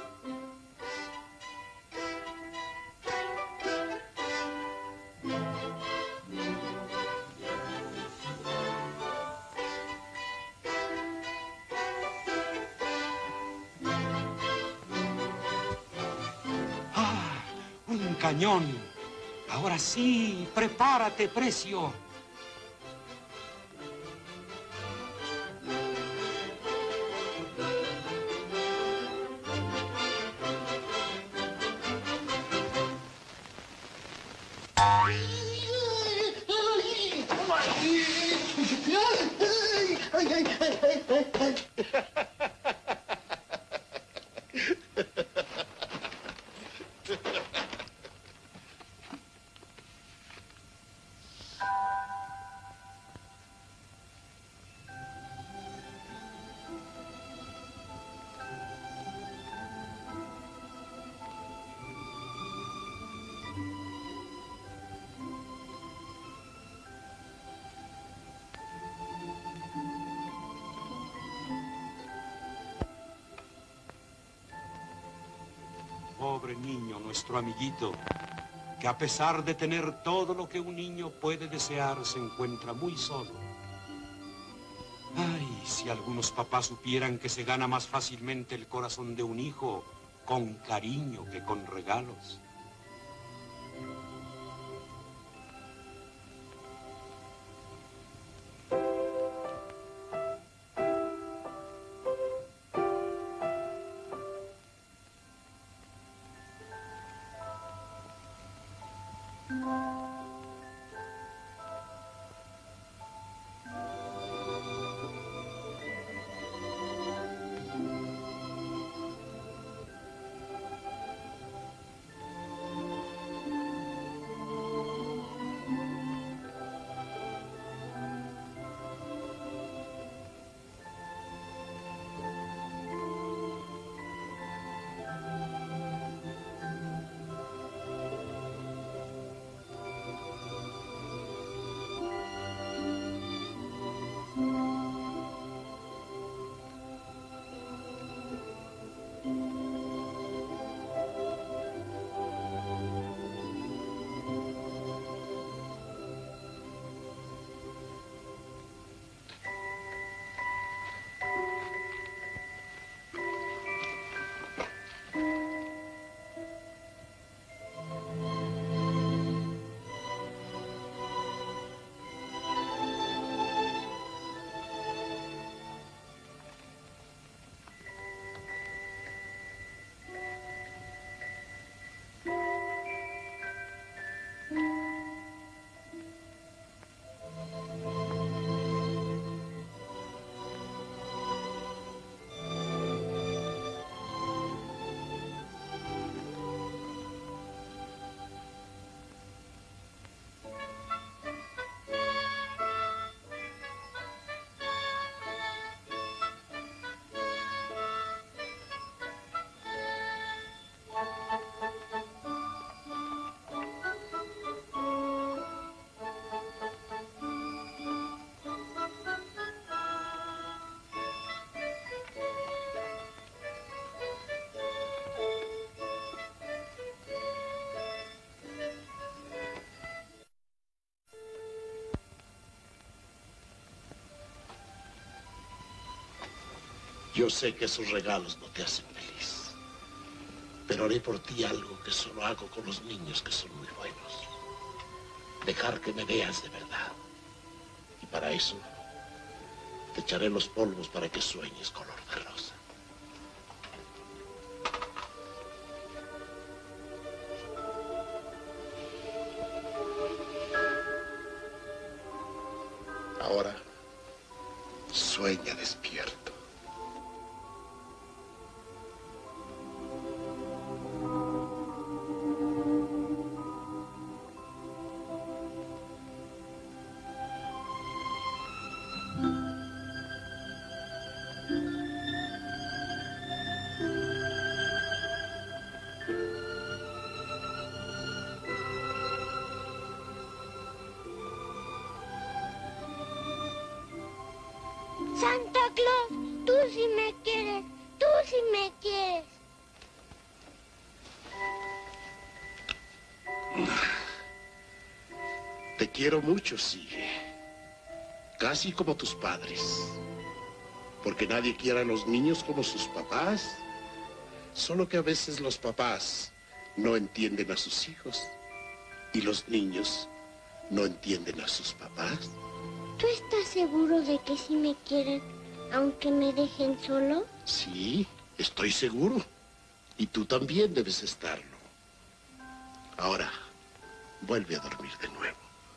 ¡Ah! Un cañón. Ahora sí, prepárate, Precio. Pobre niño, nuestro amiguito, que a pesar de tener todo lo que un niño puede desear, se encuentra muy solo. Ay, si algunos papás supieran que se gana más fácilmente el corazón de un hijo con cariño que con regalos. Yo sé que esos regalos no te hacen feliz, pero haré por ti algo que solo hago con los niños que son muy buenos. Dejar que me veas de verdad. Y para eso, te echaré los polvos para que sueñes color de rosa. Ahora, sueña despierto. Santa Claus, Tú sí me quieres, tú sí me quieres. Te quiero mucho, sigue. Casi como tus padres. Porque nadie quiere a los niños como sus papás. Solo que a veces los papás no entienden a sus hijos. Y los niños no entienden a sus papás. ¿Tú estás seguro de que sí me quieren, aunque me dejen solo? Sí, estoy seguro. Y tú también debes estarlo. Ahora, vuelve a dormir de nuevo.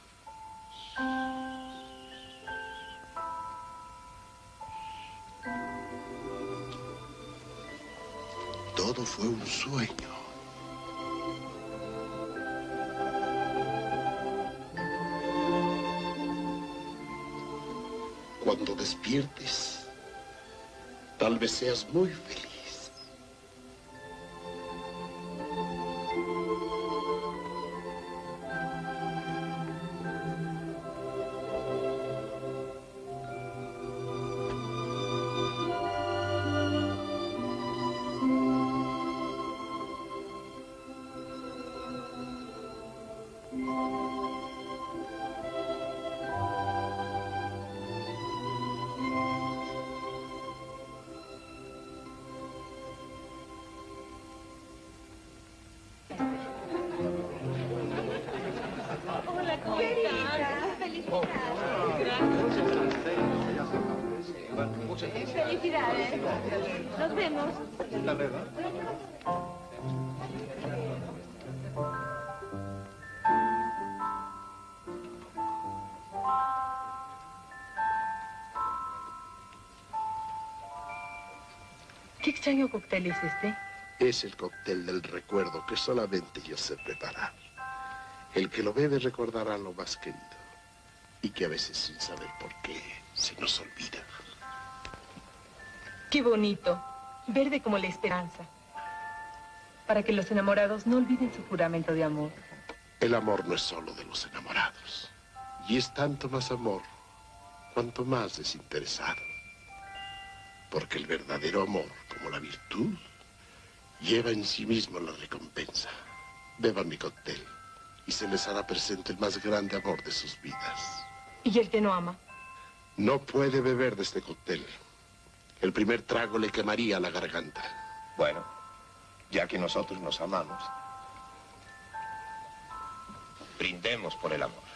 Todo fue un sueño. Cuando despiertes, tal vez seas muy feliz. Felicidades. Nos vemos. ¿Qué extraño cóctel es este? Es el cóctel del recuerdo que solamente yo sé preparar. El que lo bebe recordará lo más querido. Y que a veces, sin saber por qué, se nos olvida. Qué bonito. Verde como la esperanza. Para que los enamorados no olviden su juramento de amor. El amor no es solo de los enamorados. Y es tanto más amor cuanto más desinteresado. Porque el verdadero amor, como la virtud, lleva en sí mismo la recompensa. Beban mi cóctel y se les hará presente el más grande amor de sus vidas. ¿Y el que no ama? No puede beber de este cóctel. El primer trago le quemaría la garganta. Bueno, ya que nosotros nos amamos, brindemos por el amor.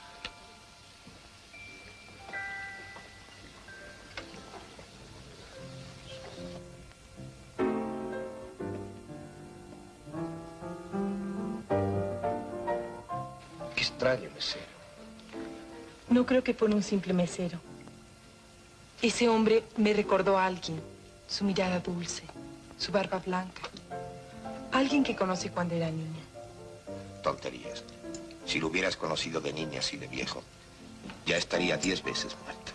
Qué extraño mesero. No creo que fuera un simple mesero. Ese hombre me recordó a alguien. Su mirada dulce, su barba blanca. Alguien que conocí cuando era niña. Tonterías. Si lo hubieras conocido de niña así de viejo, ya estaría diez veces muerto.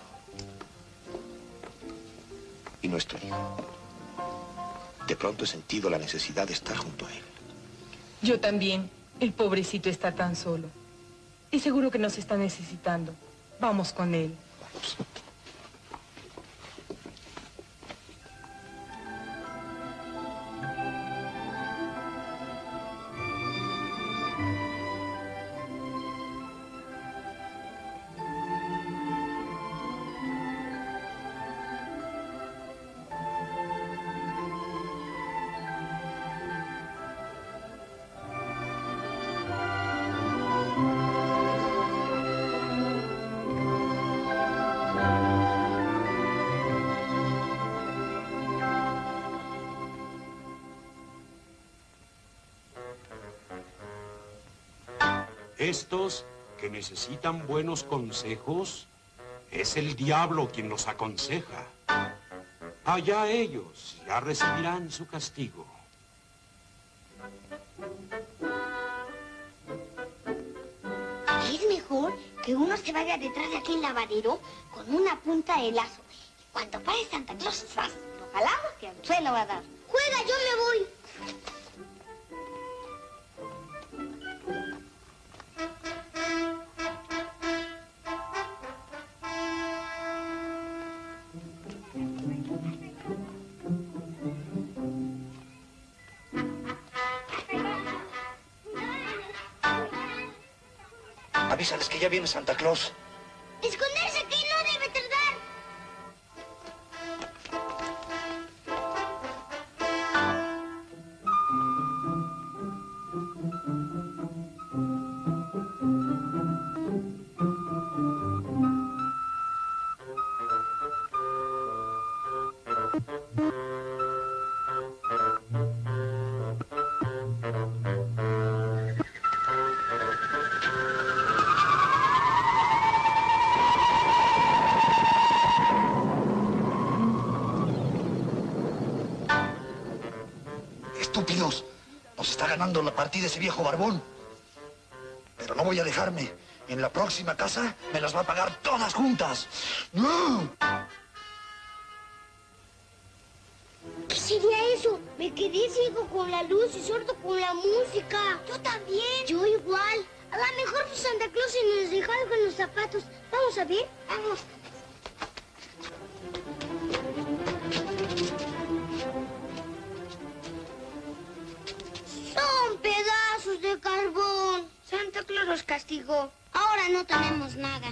Y nuestro hijo. De pronto he sentido la necesidad de estar junto a él. Yo también. El pobrecito está tan solo. Y seguro que nos está necesitando. Vamos con él. Vamos. Estos que necesitan buenos consejos, es el diablo quien los aconseja. Allá ellos, ya recibirán su castigo. Es mejor que uno se vaya detrás de aquel lavadero con una punta de lazo. Cuando pare Santa Claus, ¡zas!, lo jalamos que al suelo va a dar. ¡Juega, yo me voy! Avísales que ya viene Santa Claus. ¡Esconderse, que no debe tardar! Estúpidos, nos está ganando la partida ese viejo barbón. Pero no voy a dejarme. En la próxima casa me las va a pagar todas juntas. ¡No! ¿Qué sería eso? Me quedé ciego con la luz y sordo con la música. Yo también. Yo igual. A lo mejor fue Santa Claus y nos dejó algo en los zapatos. Vamos a ver. Vamos. Son pedazos de carbón. Santa Claus los castigó. Ahora no tenemos nada.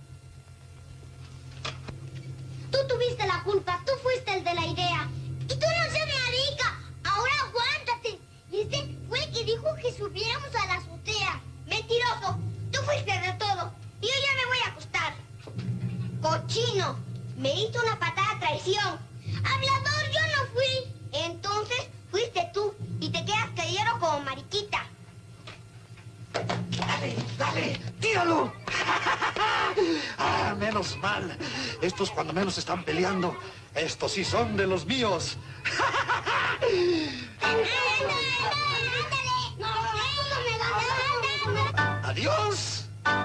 Tú tuviste la culpa. Tú fuiste el de la idea. Y tú no seas marica. Ahora aguántate. Y este fue el que dijo que subiéramos a la azotea. Mentiroso. Tú fuiste de todo. Y yo ya me voy a acostar. Cochino. Me hizo una patada de traición. Hablador, yo no fui. Entonces fuiste tú. Y te quedas callado como mariquita. ¡Dale, dale! ¡Tíralo! Ah, menos mal. Estos cuando menos están peleando. Estos sí son de los míos. ¡Adiós!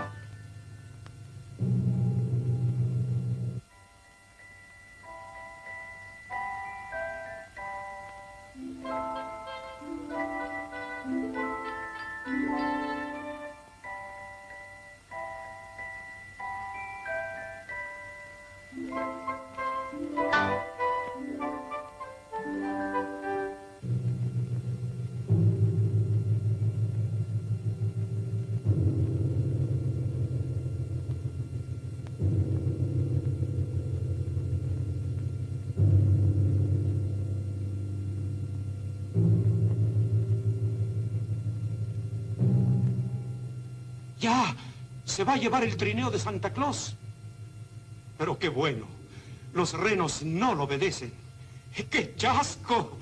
¡Ya! Se va a llevar el trineo de Santa Claus. Pero qué bueno. Los renos no lo obedecen. ¡Qué chasco!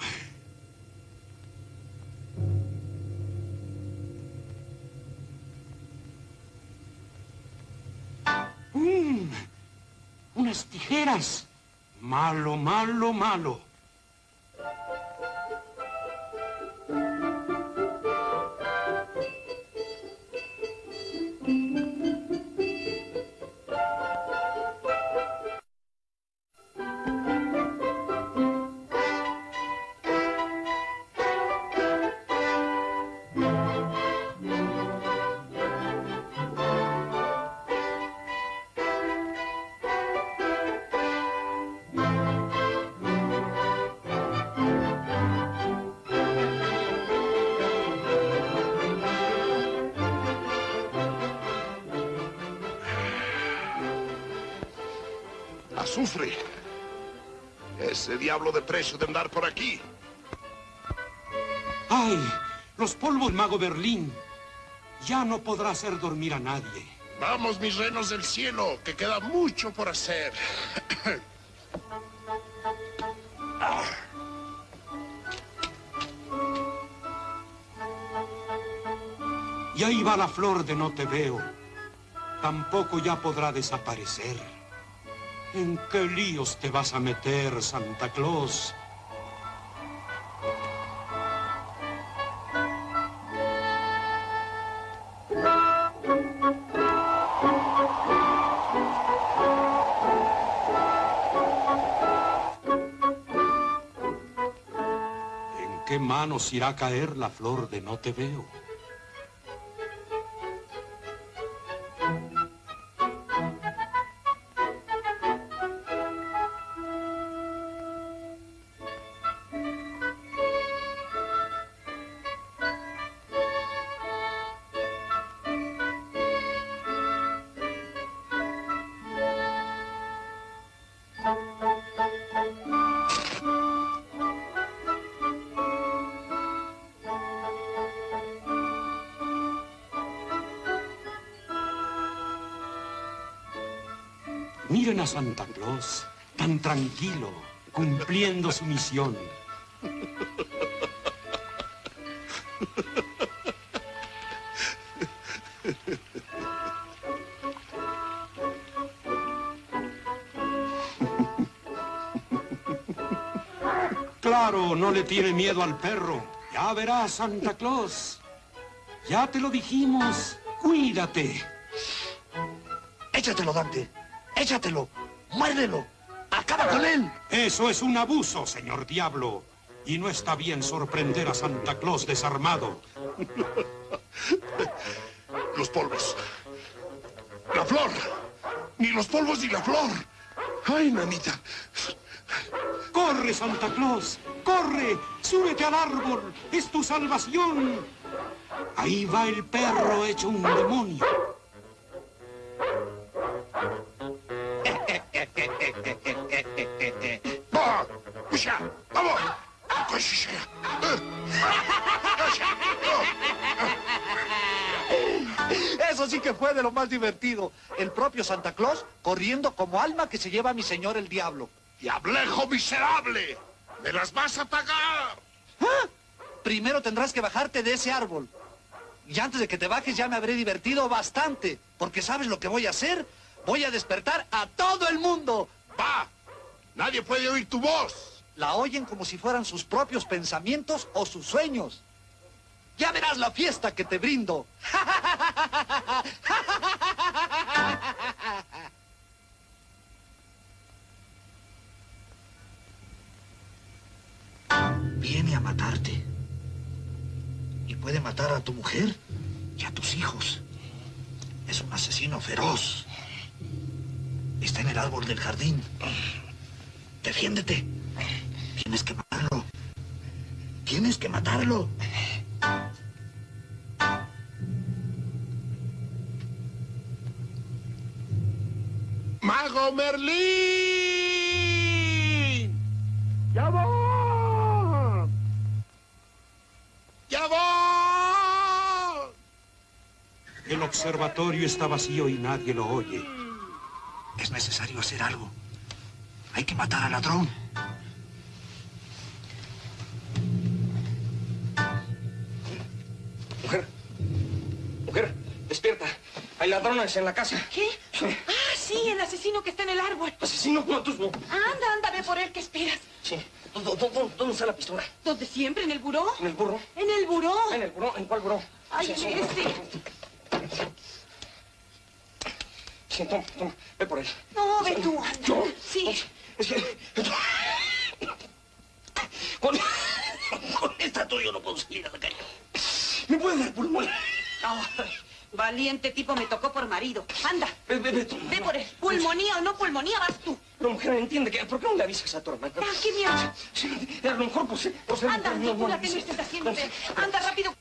Mm, unas tijeras. Malo, malo, malo. Azufre. Ese diablo de precio de andar por aquí. ¡Ay! Los polvos, mago Berlín. Ya no podrá hacer dormir a nadie. Vamos, mis renos del cielo, que queda mucho por hacer. Y ahí va la flor de no te veo. Tampoco ya podrá desaparecer. ¿En qué líos te vas a meter, Santa Claus? ¿En qué manos irá a caer la flor de no te veo? Miren a Santa Claus, tan tranquilo, cumpliendo su misión. Claro, no le tiene miedo al perro. Ya verás, Santa Claus. Ya te lo dijimos. Cuídate. Échatelo, Dante. Échatelo. Muérdelo. Acaba con él. Eso es un abuso, señor Diablo. Y no está bien sorprender a Santa Claus desarmado. Los polvos. La flor. Ni los polvos ni la flor. Ay, nanita. ¡Corre, Santa Claus! ¡Corre! ¡Súbete al árbol! ¡Es tu salvación! Ahí va el perro hecho un demonio. ¡Va! ¡Puxa! ¡Vamos! Eso sí que fue de lo más divertido. El propio Santa Claus corriendo como alma que se lleva a mi señor el diablo. ¡Diablejo miserable! ¡Me las vas a pagar! ¿Ah? Primero tendrás que bajarte de ese árbol. Y antes de que te bajes ya me habré divertido bastante. Porque ¿sabes lo que voy a hacer? Voy a despertar a todo el mundo. ¡Va! ¡Nadie puede oír tu voz! La oyen como si fueran sus propios pensamientos o sus sueños. Ya verás la fiesta que te brindo. Viene a matarte. Y puede matar a tu mujer y a tus hijos. Es un asesino feroz. Está en el árbol del jardín. Defiéndete. Tienes que matarlo. Tienes que matarlo. ¡Mago Merlín! ¡Ya voy! ¡Ya voy! El observatorio está vacío y nadie lo oye. Es necesario hacer algo. Hay que matar al ladrón. Mujer, mujer, despierta. Hay ladrones en la casa. ¿Qué? Ah, sí, el asesino que está en el árbol. ¿Asesino? No, tú no. Anda, anda, ve por él, ¿qué esperas? Sí. ¿Dónde, dónde, dónde está la pistola? ¿Dónde siempre? ¿En el buró? ¿En el burro? ¿En el buró? ¿En el buró? ¿En cuál buró? Ay, Sí, en sí. este. Sí, toma, toma, ve por él. No, ve tú, anda. ¿Yo? Sí. Es que... Con, con esta tuya no puedo salir a la calle. ¿Me puedes dar pulmón? Ay, valiente tipo, me tocó por marido. Anda. Ve, ve, ve tú. Ve por él. Pulmonía o no pulmonía, vas tú. Pero, mujer, entiende que... ¿Por qué no le avisas a tu hermana? Ah, qué mierda. Sí, a lo mejor por ser... Por ser Anda, mujer, no, no le apúrate, no avisas. estés haciendo. Anda, rápido.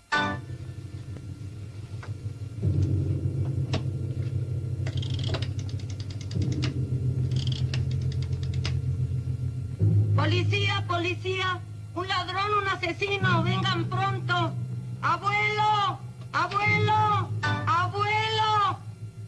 Policía, policía, un ladrón, un asesino, vengan pronto. Abuelo, abuelo, abuelo.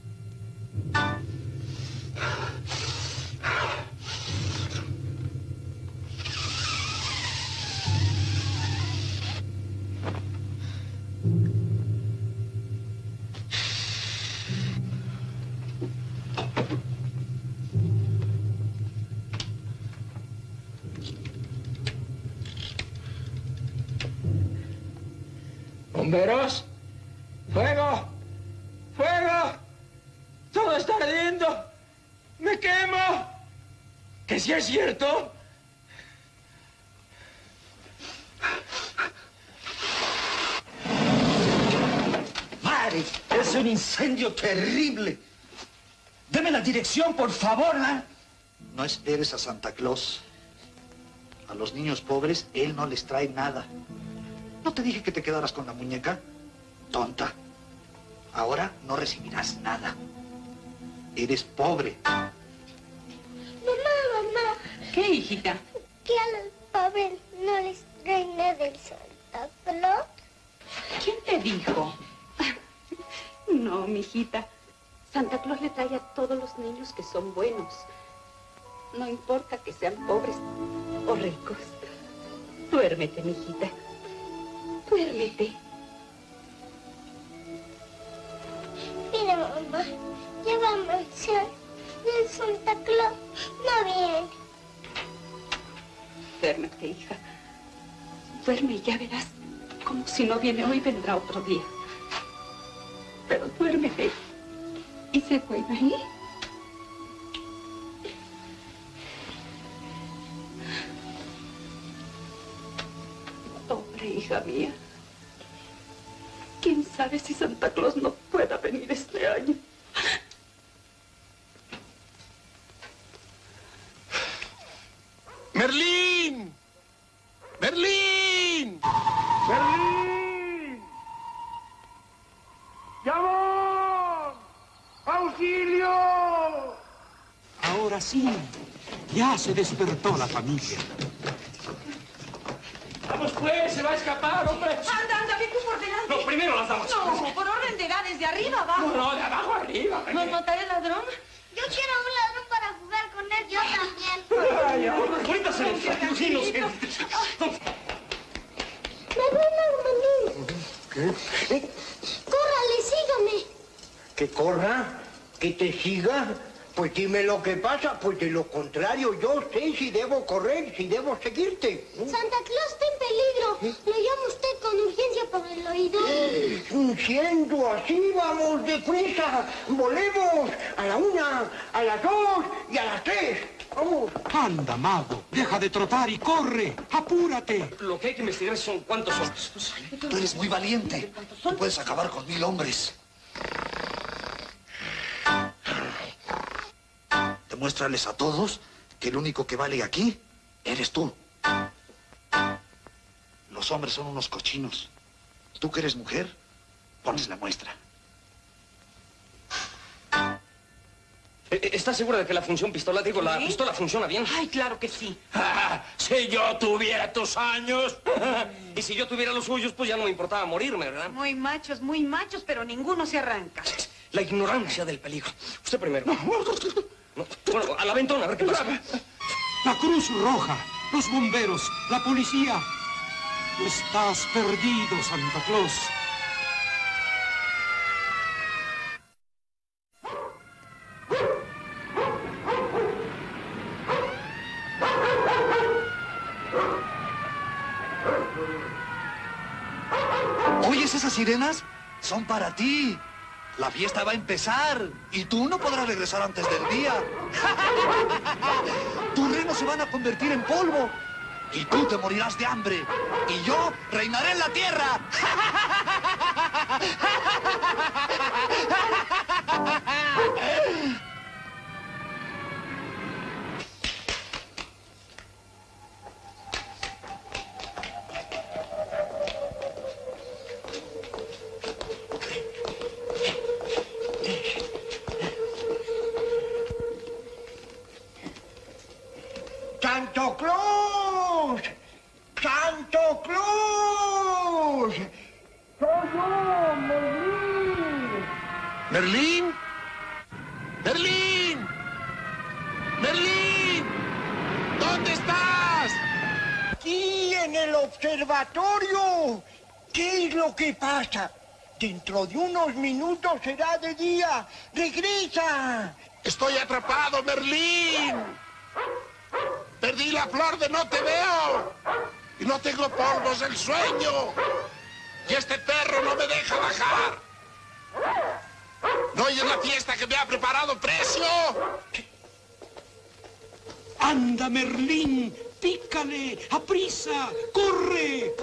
¡Bomberos! ¡Fuego! ¡Fuego! ¡Todo está ardiendo! ¡Me quemo! ¿Que sí es cierto? ¡Madre! Es un incendio terrible. Deme la dirección, por favor, ¿eh? No esperes a Santa Claus. A los niños pobres, él no les trae nada. ¿No te dije que te quedaras con la muñeca? Tonta. Ahora no recibirás nada. Eres pobre. Mamá, mamá. ¿Qué, hijita? ¿Que a los pobres no les trae nada el Santa Claus? ¿Quién te dijo? No, mijita. Santa Claus le trae a todos los niños que son buenos. No importa que sean pobres o ricos. Duérmete, mijita. Duérmete. Mira, mamá, ya vamos, ya. El Santa Claus no viene. Duérmete, hija. Duerme y ya verás como si no viene hoy, vendrá otro día. Pero duérmete y sé buena, ¿eh? Pobre hija mía. ¿Quién sabe si Santa Claus no pueda venir este año? ¡Merlín! ¡Merlín! ¡Merlín! ¡Llamo! ¡Auxilio! Ahora sí, ya se despertó la familia. ¡Vamos pues! ¡Se va a escapar, hombre! Anda, anda, ve tú por delante. No, primero las damas. No, por orden de edades, de arriba abajo. No, no, de abajo arriba. ¿Nos matará el ladrón? Yo quiero un ladrón para jugar con él, yo también. Ay, ahorita se los inocentes. Me ven, hermanín. ¿Qué? Córrale, sígame. ¿Que corra? ¿Que te siga? Pues dime lo que pasa, pues de lo contrario yo sé si debo correr, si debo seguirte. Santa Claus está en peligro. Lo llama usted con urgencia por el oído. Siendo así, vamos deprisa. Volemos a la una, a las dos y a las tres. Vamos. Anda, mago, deja de trotar y corre. ¡Apúrate! Lo que hay que investigar son cuántos hombres. Tú eres muy valiente. Tú puedes acabar con mil hombres. Demuéstrales a todos que el único que vale aquí eres tú. Los hombres son unos cochinos. Tú que eres mujer, pones la muestra. ¿Estás segura de que la función pistola, digo, la pistola funciona bien? Ay, claro que sí. Si yo tuviera tus años y si yo tuviera los suyos, pues ya no me importaba morirme, ¿verdad? Muy machos, muy machos, pero ninguno se arranca. La ignorancia del peligro. Usted primero. No. Bueno, al aventón, a ver qué pasa. La Cruz Roja, los bomberos, la policía. Estás perdido, Santa Claus. ¿Oyes esas sirenas? Son para ti. La fiesta va a empezar y tú no podrás regresar antes del día. Tus renos se van a convertir en polvo y tú te morirás de hambre y yo reinaré en la tierra. ¡Santo Claus! ¡Santo Claus! ¡Soy yo, Merlín! ¿Merlín? ¡Merlín! ¡Merlín! ¿Dónde estás? Aquí en el observatorio. ¿Qué es lo que pasa? Dentro de unos minutos será de día. ¡Regresa! Estoy atrapado, Merlín. Perdí la flor de no te veo. Y no tengo polvos del sueño. Y este perro no me deja bajar. ¿No oyes la fiesta que me ha preparado Precio? Anda, Merlín, pícale, aprisa, corre.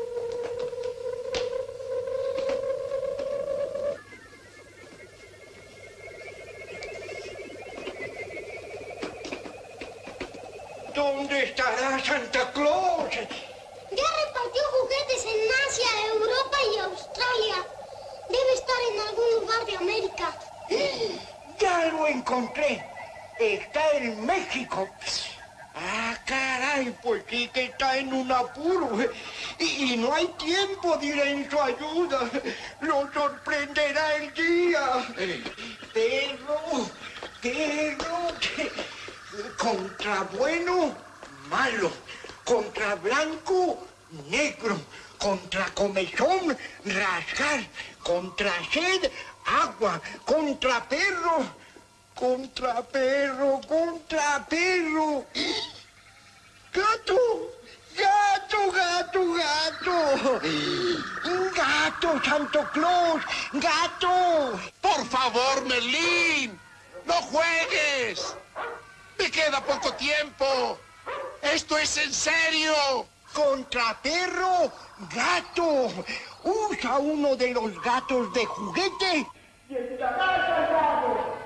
¿Dónde estará Santa Claus? Ya repartió juguetes en Asia, Europa y Australia. Debe estar en algún lugar de América. Ya lo encontré. Está en México. Ah, caray, pues sí que está en un apuro. y no hay tiempo de ir en su ayuda. Lo sorprenderá el día. Perro, perro, contra bueno, malo, contra blanco, negro, contra comezón, rasgar, contra sed, agua, contra perro, contra perro, contra perro. Gato, gato, gato, gato. Gato, Santo Claus, gato. Por favor, Merlín, no juegues. Me queda poco tiempo. Esto es en serio. Contra perro, gato. Usa uno de los gatos de juguete y estarás salvado.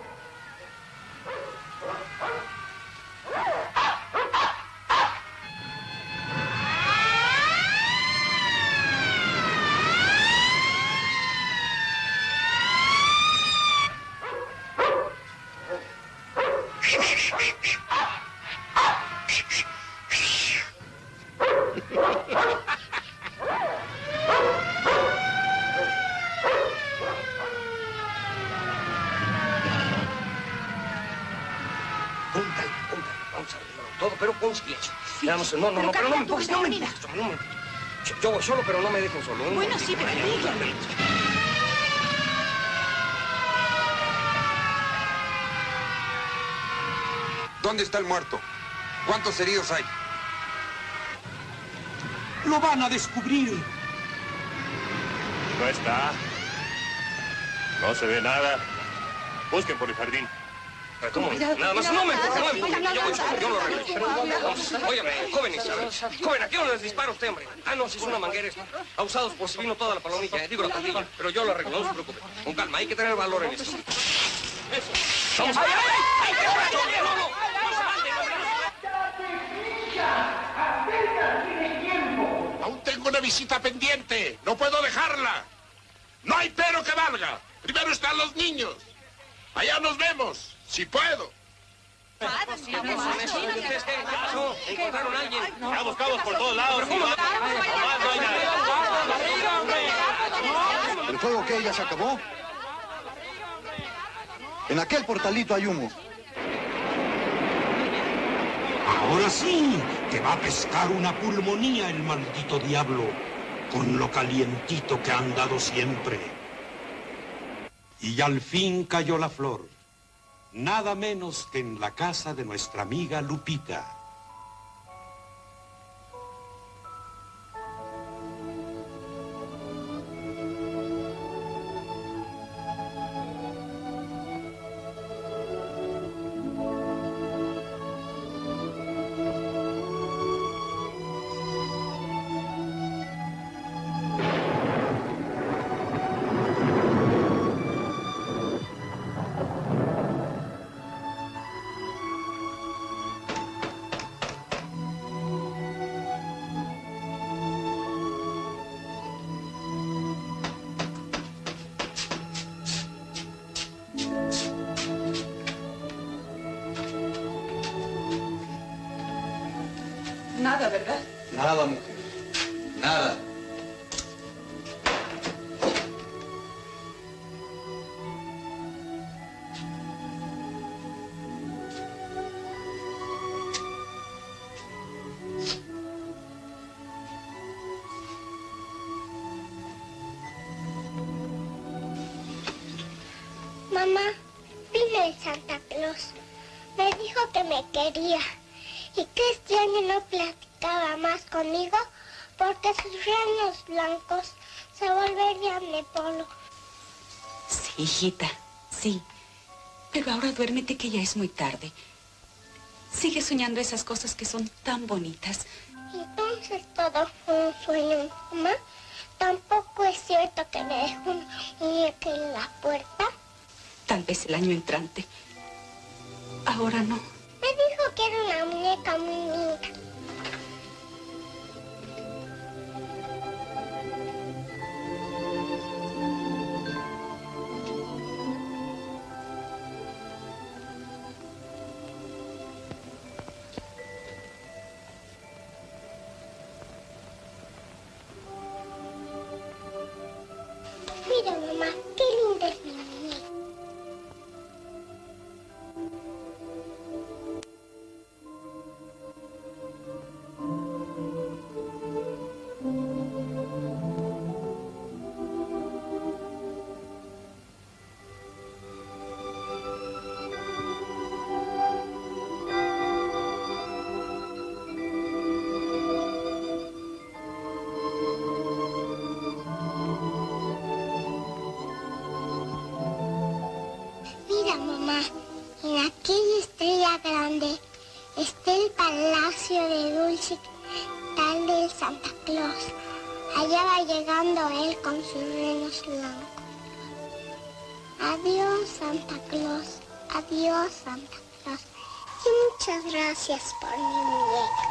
Todo, pero con silencio. Veamos, no, no, no, pero no me empujes, no me empujes, no me empujes. Yo, yo voy solo, pero no me dejen solo. Un Bueno, sí, pero dígame. ¿Dónde está el muerto? ¿Cuántos heridos hay? Lo van a descubrir. No está. No se ve nada. Busquen por el jardín. ¿Cómo? Nada más, no me empujes, no me empujes. Yo voy solo, yo lo arreglo. Vamos, óigame, jóvenes, joven, ¿a qué no les dispara usted, hombre? Ah, no, si es una manguera esta. Abusados por si vino toda la palomilla, eh, digo la pandilla. Pero yo lo arreglo, no se preocupe. Con calma, hay que tener valor en esto. ¡Vamos allá! ¡Ay, qué borracho! ¡No, no! Aún tengo una visita pendiente. No puedo dejarla. No hay pero que valga. Primero están los niños. Allá nos vemos, si puedo. ¿Encontraron a alguien? Ya buscamos por todos lados. ¿El fuego qué? ¿Ya se acabó? En aquel portalito hay humo. Ahora sí, que va a pescar una pulmonía el maldito diablo, con lo calientito que han dado siempre. Y al fin cayó la flor, nada menos que en la casa de nuestra amiga Lupita. Nada, ¿verdad? Nada, mujer. Nada. Mamá, vino el Santa Claus. Me dijo que me quería y que este año no platicaba más conmigo porque sus rayos blancos se volverían de polvo. Sí, hijita, sí. Pero ahora duérmete que ya es muy tarde. Sigue soñando esas cosas que son tan bonitas. Entonces todo fue un sueño, mamá. Tampoco es cierto que me dejó una muñeca en la puerta. Tal vez el año entrante. Ahora no. Me dijo que era una muñeca muy linda. mamá, qué linda es mi muñeca. Mira, mamá, en aquella estrella grande está el palacio de dulce tal del Santa Claus. Allá va llegando él con sus renos blancos. Adiós, Santa Claus. Adiós, Santa Claus. Y muchas gracias por mi muñeca.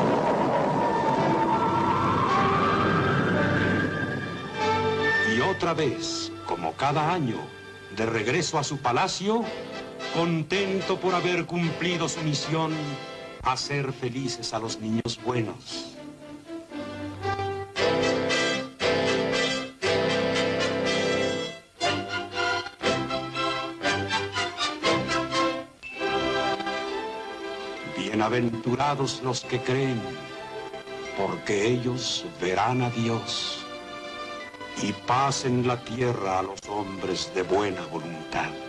Y otra vez, como cada año, de regreso a su palacio, contento por haber cumplido su misión, hacer felices a los niños buenos. Bienaventurados los que creen, porque ellos verán a Dios, y paz en la tierra a los hombres de buena voluntad.